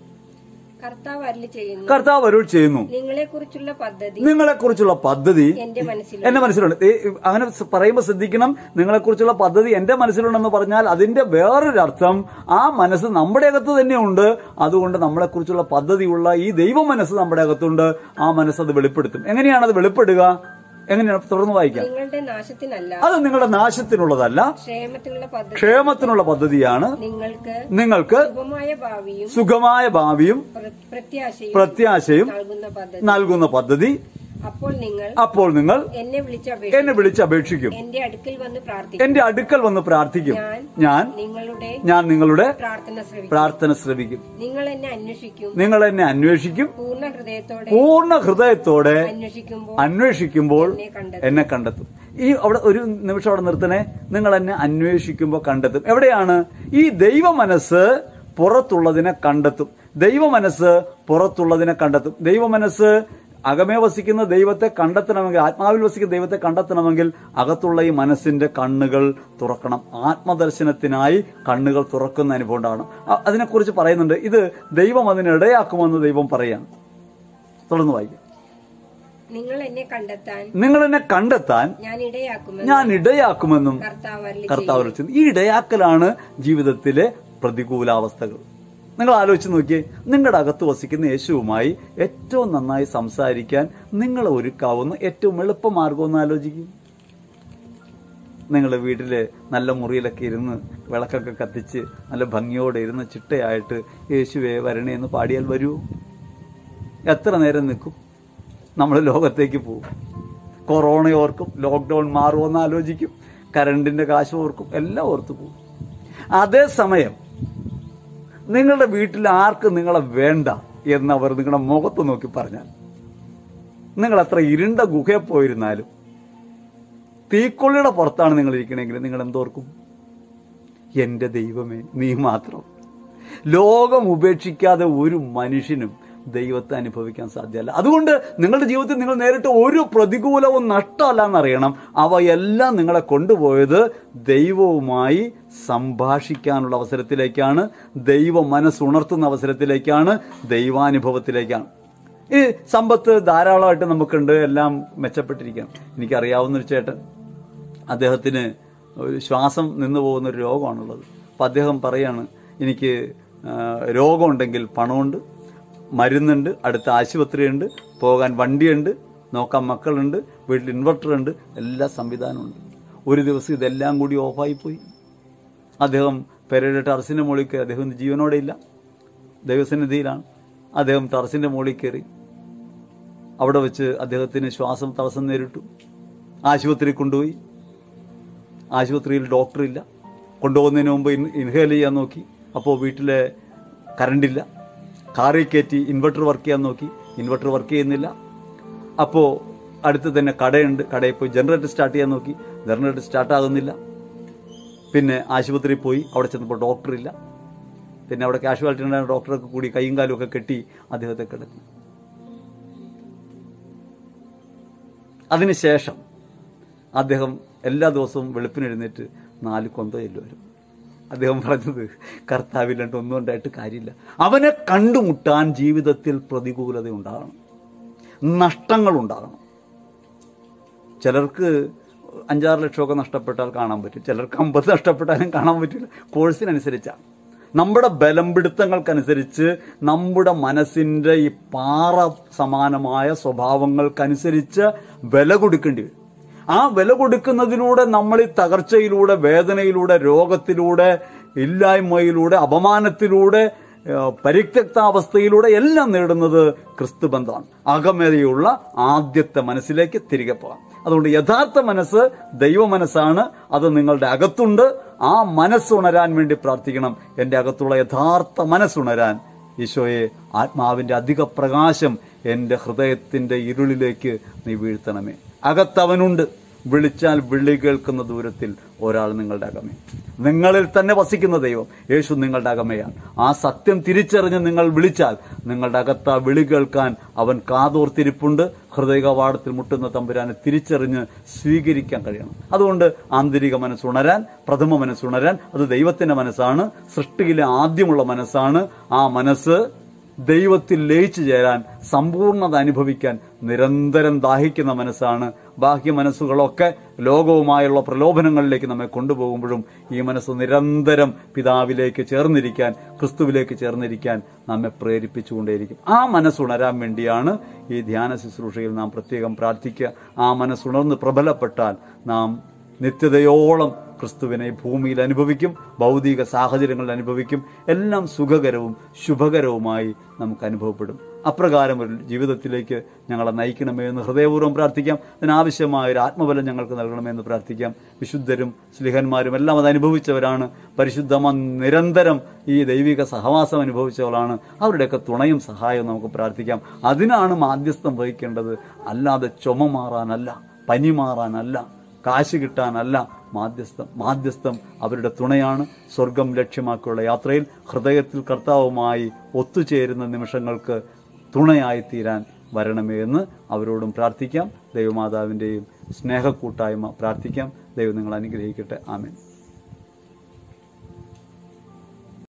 കർത്താവ് അരുൾ ചെയ്യുന്നു, നിങ്ങളെക്കുറിച്ചുള്ള പദ്ധതി നിങ്ങളെക്കുറിച്ചുള്ള പദ്ധതി എന്റെ മനസ്സിലുണ്ട്. അങ്ങനെ പറയുമ്പോൾ ശ്രദ്ധിക്കണം. നിങ്ങളെക്കുറിച്ചുള്ള പദ്ധതി എന്റെ മനസ്സിലുണ്ടെന്ന് പറഞ്ഞാൽ അതിന്റെ വേറൊരു അർത്ഥം ആ മനസ്സ് നമ്മുടെ അകത്ത് തന്നെയുണ്ട്. അതുകൊണ്ട് നമ്മളെക്കുറിച്ചുള്ള പദ്ധതിയുള്ള ഈ ദൈവ മനസ്സ് നമ്മുടെ അകത്തുണ്ട്. ആ മനസ്സ് അത് വെളിപ്പെടുത്തും. എങ്ങനെയാണ് അത് വെളിപ്പെടുക? എങ്ങനെയാണ്? തുടർന്ന് വായിക്കാം. അത് നിങ്ങളുടെ നാശത്തിനുള്ളതല്ല, ക്ഷേമത്തിനുള്ള പദ്ധതിയാണ്. നിങ്ങൾക്ക് സുഖമായ ഭാവിയും പ്രത്യാശയും നൽകുന്ന പദ്ധതി. അപ്പോൾ നിങ്ങൾ എന്നെ വിളിച്ചപേക്ഷിക്കും, എന്റെ അടുക്കൽ വന്ന് പ്രാർത്ഥിക്കും, ഞാൻ ഞാൻ നിങ്ങളുടെ പ്രാർത്ഥന ശ്രവിക്കും. നിങ്ങൾ എന്നെ അന്വേഷിക്കും, പൂർണ്ണ ഹൃദയത്തോടെ അന്വേഷിക്കുമ്പോൾ എന്നെ കണ്ടെത്തും. ഈ അവിടെ ഒരു നിമിഷം അവിടെ നിർത്തണേ. നിങ്ങൾ എന്നെ അന്വേഷിക്കുമ്പോൾ കണ്ടെത്തും. എവിടെയാണ്? ഈ ദൈവ മനസ്സ് പുറത്തുള്ളതിനെ കണ്ടെത്തും. ദൈവ മനസ്സ് പുറത്തുള്ളതിനെ കണ്ടെത്തും. ദൈവ മനസ്സ് അകമേ വസിക്കുന്ന ദൈവത്തെ കണ്ടെത്തണമെങ്കിൽ, ആത്മാവിൽ വസിക്കുന്ന ദൈവത്തെ കണ്ടെത്തണമെങ്കിൽ അകത്തുള്ള ഈ മനസ്സിന്റെ കണ്ണുകൾ തുറക്കണം. ആത്മദർശനത്തിനായി കണ്ണുകൾ തുറക്കുന്ന അനുഭവം ഉണ്ടാകണം. അതിനെക്കുറിച്ച് പറയുന്നുണ്ട്. ഇത് ദൈവം അതിനിടയാക്കുമെന്ന് ദൈവം പറയാണ്. തുടർന്ന് വായിക്കും. നിങ്ങൾ എന്നെ കണ്ടെത്താൻ നിങ്ങൾ എന്നെ കണ്ടെത്താൻ ഞാൻ ഇടയാക്കുമെന്നും കർത്താവ് പറയുന്നു. ഈ ഇടയാക്കലാണ് ജീവിതത്തിലെ പ്രതികൂലാവസ്ഥകൾ. നിങ്ങൾ ആലോചിച്ച് നോക്കിയേ. നിങ്ങളുടെ അകത്ത് വസിക്കുന്ന യേശുവുമായി ഏറ്റവും നന്നായി സംസാരിക്കാൻ നിങ്ങളെ ഒരുക്കാവുന്ന ഏറ്റവും എളുപ്പമാർഗം ഒന്ന് ആലോചിക്കും. നിങ്ങളുടെ വീട്ടിലെ നല്ല മുറിയിലൊക്കെ ഇരുന്ന് വിളക്കൊക്കെ കത്തിച്ച് നല്ല ഭംഗിയോടെ ഇരുന്ന് ചിട്ടയായിട്ട് യേശുവേ വരണേ എന്ന് പാടിയാൽ വരുമോ? എത്ര നേരം നിൽക്കും? നമ്മൾ ലോകത്തേക്ക് പോകും. കൊറോണ ഓർക്കും, ലോക്ക്ഡൌൺ മാറുമെന്ന് ആലോചിക്കും, കറണ്ടിന്റെ കാശ് ഓർക്കും, എല്ലാം ഓർത്തു പോകും. അതേസമയം നിങ്ങളുടെ വീട്ടിൽ ആർക്കും നിങ്ങളെ വേണ്ട എന്നവർ നിങ്ങളുടെ മുഖത്ത് നോക്കി പറഞ്ഞാൽ, നിങ്ങൾ എത്ര ഇരുണ്ട ഗുഹയിൽ പോയിരുന്നാലും തീക്കൊള്ളിയുടെ പുറത്താണ് നിങ്ങൾ ഇരിക്കണമെങ്കിൽ നിങ്ങൾ എന്തോർക്കും? എന്റെ ദൈവമേ, നീ മാത്രം. ലോകം ഉപേക്ഷിക്കാതെ ഒരു മനുഷ്യനും ദൈവത്തെ അനുഭവിക്കാൻ സാധ്യമല്ല. അതുകൊണ്ട് നിങ്ങളുടെ ജീവിതത്തിൽ നിങ്ങൾ നേരിട്ട് ഒരു പ്രതികൂലവും നഷ്ടമല്ല എന്നറിയണം. അവയെല്ലാം നിങ്ങളെ കൊണ്ടുപോയത് ദൈവവുമായി സംഭാഷിക്കാനുള്ള അവസരത്തിലേക്കാണ്, ദൈവ മനസ്സുണർത്തുന്ന അവസരത്തിലേക്കാണ്, ദൈവാനുഭവത്തിലേക്കാണ്. ഈ സമ്പത്ത് ധാരാളമായിട്ട് നമുക്കുണ്ട്, എല്ലാം മെച്ചപ്പെട്ടിരിക്കുകയാണ്. എനിക്കറിയാവുന്നൊരു ചേട്ടൻ, അദ്ദേഹത്തിന് ഒരു ശ്വാസം നിന്നു പോകുന്ന ഒരു രോഗമാണുള്ളത്. അപ്പം അദ്ദേഹം പറയാണ്, എനിക്ക് രോഗമുണ്ടെങ്കിൽ പണമുണ്ട്, മരുന്നുണ്ട്, അടുത്ത ആശുപത്രിയുണ്ട്, പോകാൻ വണ്ടിയുണ്ട്, നോക്കാൻ മക്കളുണ്ട്, വീട്ടിൽ ഇൻവെർട്ടറുണ്ട്, എല്ലാ സംവിധാനമുണ്ട്. ഒരു ദിവസം ഇതെല്ലാം കൂടി ഓഫായിപ്പോയി. അദ്ദേഹം പെരയുടെ ടെറസിന്റെ മുകളിൽ കയറി. അദ്ദേഹം ജീവനോടെ ഇല്ല, ദൈവസന്നിധിയിലാണ്. അദ്ദേഹം ടെറസിന്റെ മുകളിൽ കയറി. അവിടെ വെച്ച് അദ്ദേഹത്തിന് ശ്വാസം തടസ്സം നേരിട്ടു. ആശുപത്രി കൊണ്ടുപോയി. ആശുപത്രിയിൽ ഡോക്ടറില്ല. കൊണ്ടുപോകുന്നതിന് മുമ്പ് ഇൻഹേൽ ചെയ്യാൻ നോക്കി. അപ്പോൾ വീട്ടിലെ കറണ്ടില്ല. കാറിൽ കയറ്റി ഇൻവെർട്ടർ വർക്ക് ചെയ്യാൻ നോക്കി. ഇൻവെർട്ടർ വർക്ക് ചെയ്യുന്നില്ല. അപ്പോൾ അടുത്ത് തന്നെ കടയുണ്ട്. കടയിൽ പോയി ജനറേറ്റർ സ്റ്റാർട്ട് ചെയ്യാൻ നോക്കി, ജനറേറ്റർ സ്റ്റാർട്ടാകുന്നില്ല. പിന്നെ ആശുപത്രിയിൽ പോയി, അവിടെ ചെന്നപ്പോൾ ഡോക്ടറില്ല. പിന്നെ അവിടെ കാഷ്വാലിറ്റി ഉണ്ടായിരുന്ന ഡോക്ടറൊക്കെ കൂടി കൈയും കാലും ഒക്കെ കെട്ടി അദ്ദേഹത്തെ കിടത്തി. അതിനുശേഷം അദ്ദേഹം എല്ലാ ദിവസവും വെളുപ്പിന് എഴുന്നേറ്റ് നാല് കൊന്ത ചെല്ലുവരും. അദ്ദേഹം പറഞ്ഞത്, കർത്താവില്ലാണ്ട് ഒന്നും ഉണ്ടായിട്ട് കാര്യമില്ല. അവനെ കണ്ടുമുട്ടാൻ ജീവിതത്തിൽ പ്രതികൂലത ഉണ്ടാകണം, നഷ്ടങ്ങൾ ഉണ്ടാകണം. ചിലർക്ക് അഞ്ചാറ് ലക്ഷമൊക്കെ നഷ്ടപ്പെട്ടാൽ കാണാൻ പറ്റും, ചിലർക്ക് അമ്പത് നഷ്ടപ്പെട്ടാലും കാണാൻ പറ്റില്ല. കോഴ്സിനനുസരിച്ചാണ്, നമ്മുടെ ബലം പിടുത്തങ്ങൾക്കനുസരിച്ച്, നമ്മുടെ മനസ്സിന്റെ ഈ പാറ സമാനമായ സ്വഭാവങ്ങൾക്കനുസരിച്ച് വില കൊടുക്കേണ്ടി വരും. ആ വില കൊടുക്കുന്നതിലൂടെ നമ്മൾ ഈ തകർച്ചയിലൂടെ, വേദനയിലൂടെ, രോഗത്തിലൂടെ, ഇല്ലായ്മയിലൂടെ, അപമാനത്തിലൂടെ, പരിത്യക്താവസ്ഥയിലൂടെ എല്ലാം നേടുന്നത് ക്രിസ്തുബന്ധമാണ്. അകമേയുള്ള ആദ്യത്തെ മനസ്സിലേക്ക് തിരികെ പോകാം. അതുകൊണ്ട് യഥാർത്ഥ മനസ്സ് ദൈവ മനസ്സാണ്, അത് നിങ്ങളുടെ അകത്തുണ്ട്. ആ മനസ്സുണരാൻ വേണ്ടി പ്രാർത്ഥിക്കണം. എന്റെ അകത്തുള്ള യഥാർത്ഥ മനസ്സുണരാൻ ഈശോയെ, ആത്മാവിന്റെ അധിക പ്രകാശം എന്റെ ഹൃദയത്തിന്റെ ഇരുളിലേക്ക് നീ വീഴ്ത്തണമേ. അകത്തവനുണ്ട്, വിളിച്ചാൽ വിളി കേൾക്കുന്ന ദൂരത്തിൽ ഒരാൾ നിങ്ങളുടെ അകമേ. നിങ്ങളിൽ തന്നെ വസിക്കുന്ന ദൈവം യേശു നിങ്ങളുടെ അകമയാണ്. ആ സത്യം തിരിച്ചറിഞ്ഞ് നിങ്ങൾ വിളിച്ചാൽ നിങ്ങളുടെ അകത്ത് ആ വിളി കേൾക്കാൻ അവൻ കാതോർത്തിരിപ്പുണ്ട്. ഹൃദയകവാടത്തിൽ മുട്ടുന്ന തമ്പുരാനെ തിരിച്ചറിഞ്ഞ് സ്വീകരിക്കാൻ കഴിയണം. അതുകൊണ്ട് ആന്തരിക മനസ്സുണരാൻ, പ്രഥമ മനസ്സുണരാൻ, അത് ദൈവത്തിന്റെ മനസ്സാണ്, സൃഷ്ടിയിലെ ആദ്യമുള്ള മനസ്സാണ്. ആ മനസ്സ് ദൈവത്തിൽ ലയിച്ചു ചേരാൻ, സമ്പൂർണ്ണത അനുഭവിക്കാൻ നിരന്തരം ദാഹിക്കുന്ന മനസ്സാണ്. ബാഹ്യ മനസ്സുകളൊക്കെ ലോകവുമായുള്ള പ്രലോഭനങ്ങളിലേക്ക് നമ്മെ കൊണ്ടുപോകുമ്പോഴും ഈ മനസ്സ് നിരന്തരം പിതാവിലേക്ക് ചേർന്നിരിക്കാൻ, ക്രിസ്തുവിലേക്ക് ചേർന്നിരിക്കാൻ നമ്മെ പ്രേരിപ്പിച്ചുകൊണ്ടേയിരിക്കും. ആ മനസ്സുണരാൻ വേണ്ടിയാണ് ഈ ധ്യാന ശുശ്രൂഷയിൽ നാം പ്രത്യേകം പ്രാർത്ഥിക്കുക. ആ മനസ്സുണർന്ന് പ്രബലപ്പെട്ടാൽ നാം നിത്യതയോളം ക്രിസ്തുവിനെ ഭൂമിയിൽ അനുഭവിക്കും, ഭൗതിക സാഹചര്യങ്ങളിൽ അനുഭവിക്കും. എല്ലാം സുഖകരവും ശുഭകരവുമായി നമുക്ക് അനുഭവപ്പെടും. അപ്രകാരം ഒരു ജീവിതത്തിലേക്ക് ഞങ്ങളെ നയിക്കണമേ എന്ന് ഹൃദയപൂർവ്വം പ്രാർത്ഥിക്കാം. അതിനാവശ്യമായ ഒരു ആത്മബലം ഞങ്ങൾക്ക് നൽകണമെന്ന് പ്രാർത്ഥിക്കാം. വിശുദ്ധരും സ്ലിഹന്മാരും എല്ലാം അത് അനുഭവിച്ചവരാണ്. പരിശുദ്ധമ നിരന്തരം ഈ ദൈവിക സഹവാസം അനുഭവിച്ചവരാണ്. അവരുടെയൊക്കെ തുണയും സഹായവും നമുക്ക് പ്രാർത്ഥിക്കാം. അതിനാണ് മാധ്യസ്ഥം വഹിക്കേണ്ടത്, അല്ലാതെ ചുമ മാറാനല്ല, പനി മാറാനല്ല, കാശ് കിട്ടാനല്ല മാധ്യസ്ഥം. മാധ്യസ്ഥം അവരുടെ തുണയാണ്. സ്വർഗം ലക്ഷ്യമാക്കിയുള്ള യാത്രയിൽ ഹൃദയത്തിൽ കർത്താവുമായി ഒത്തുചേരുന്ന നിമിഷങ്ങൾക്ക് തുണയായി തീരാൻ വരണമേ എന്ന് അവരോടും പ്രാർത്ഥിക്കാം. ദൈവമാതാവിൻ്റെയും സ്നേഹക്കൂട്ടായ്മ പ്രാർത്ഥിക്കാം. ദൈവം നിങ്ങൾ അനുഗ്രഹിക്കട്ടെ. ആമേൻ.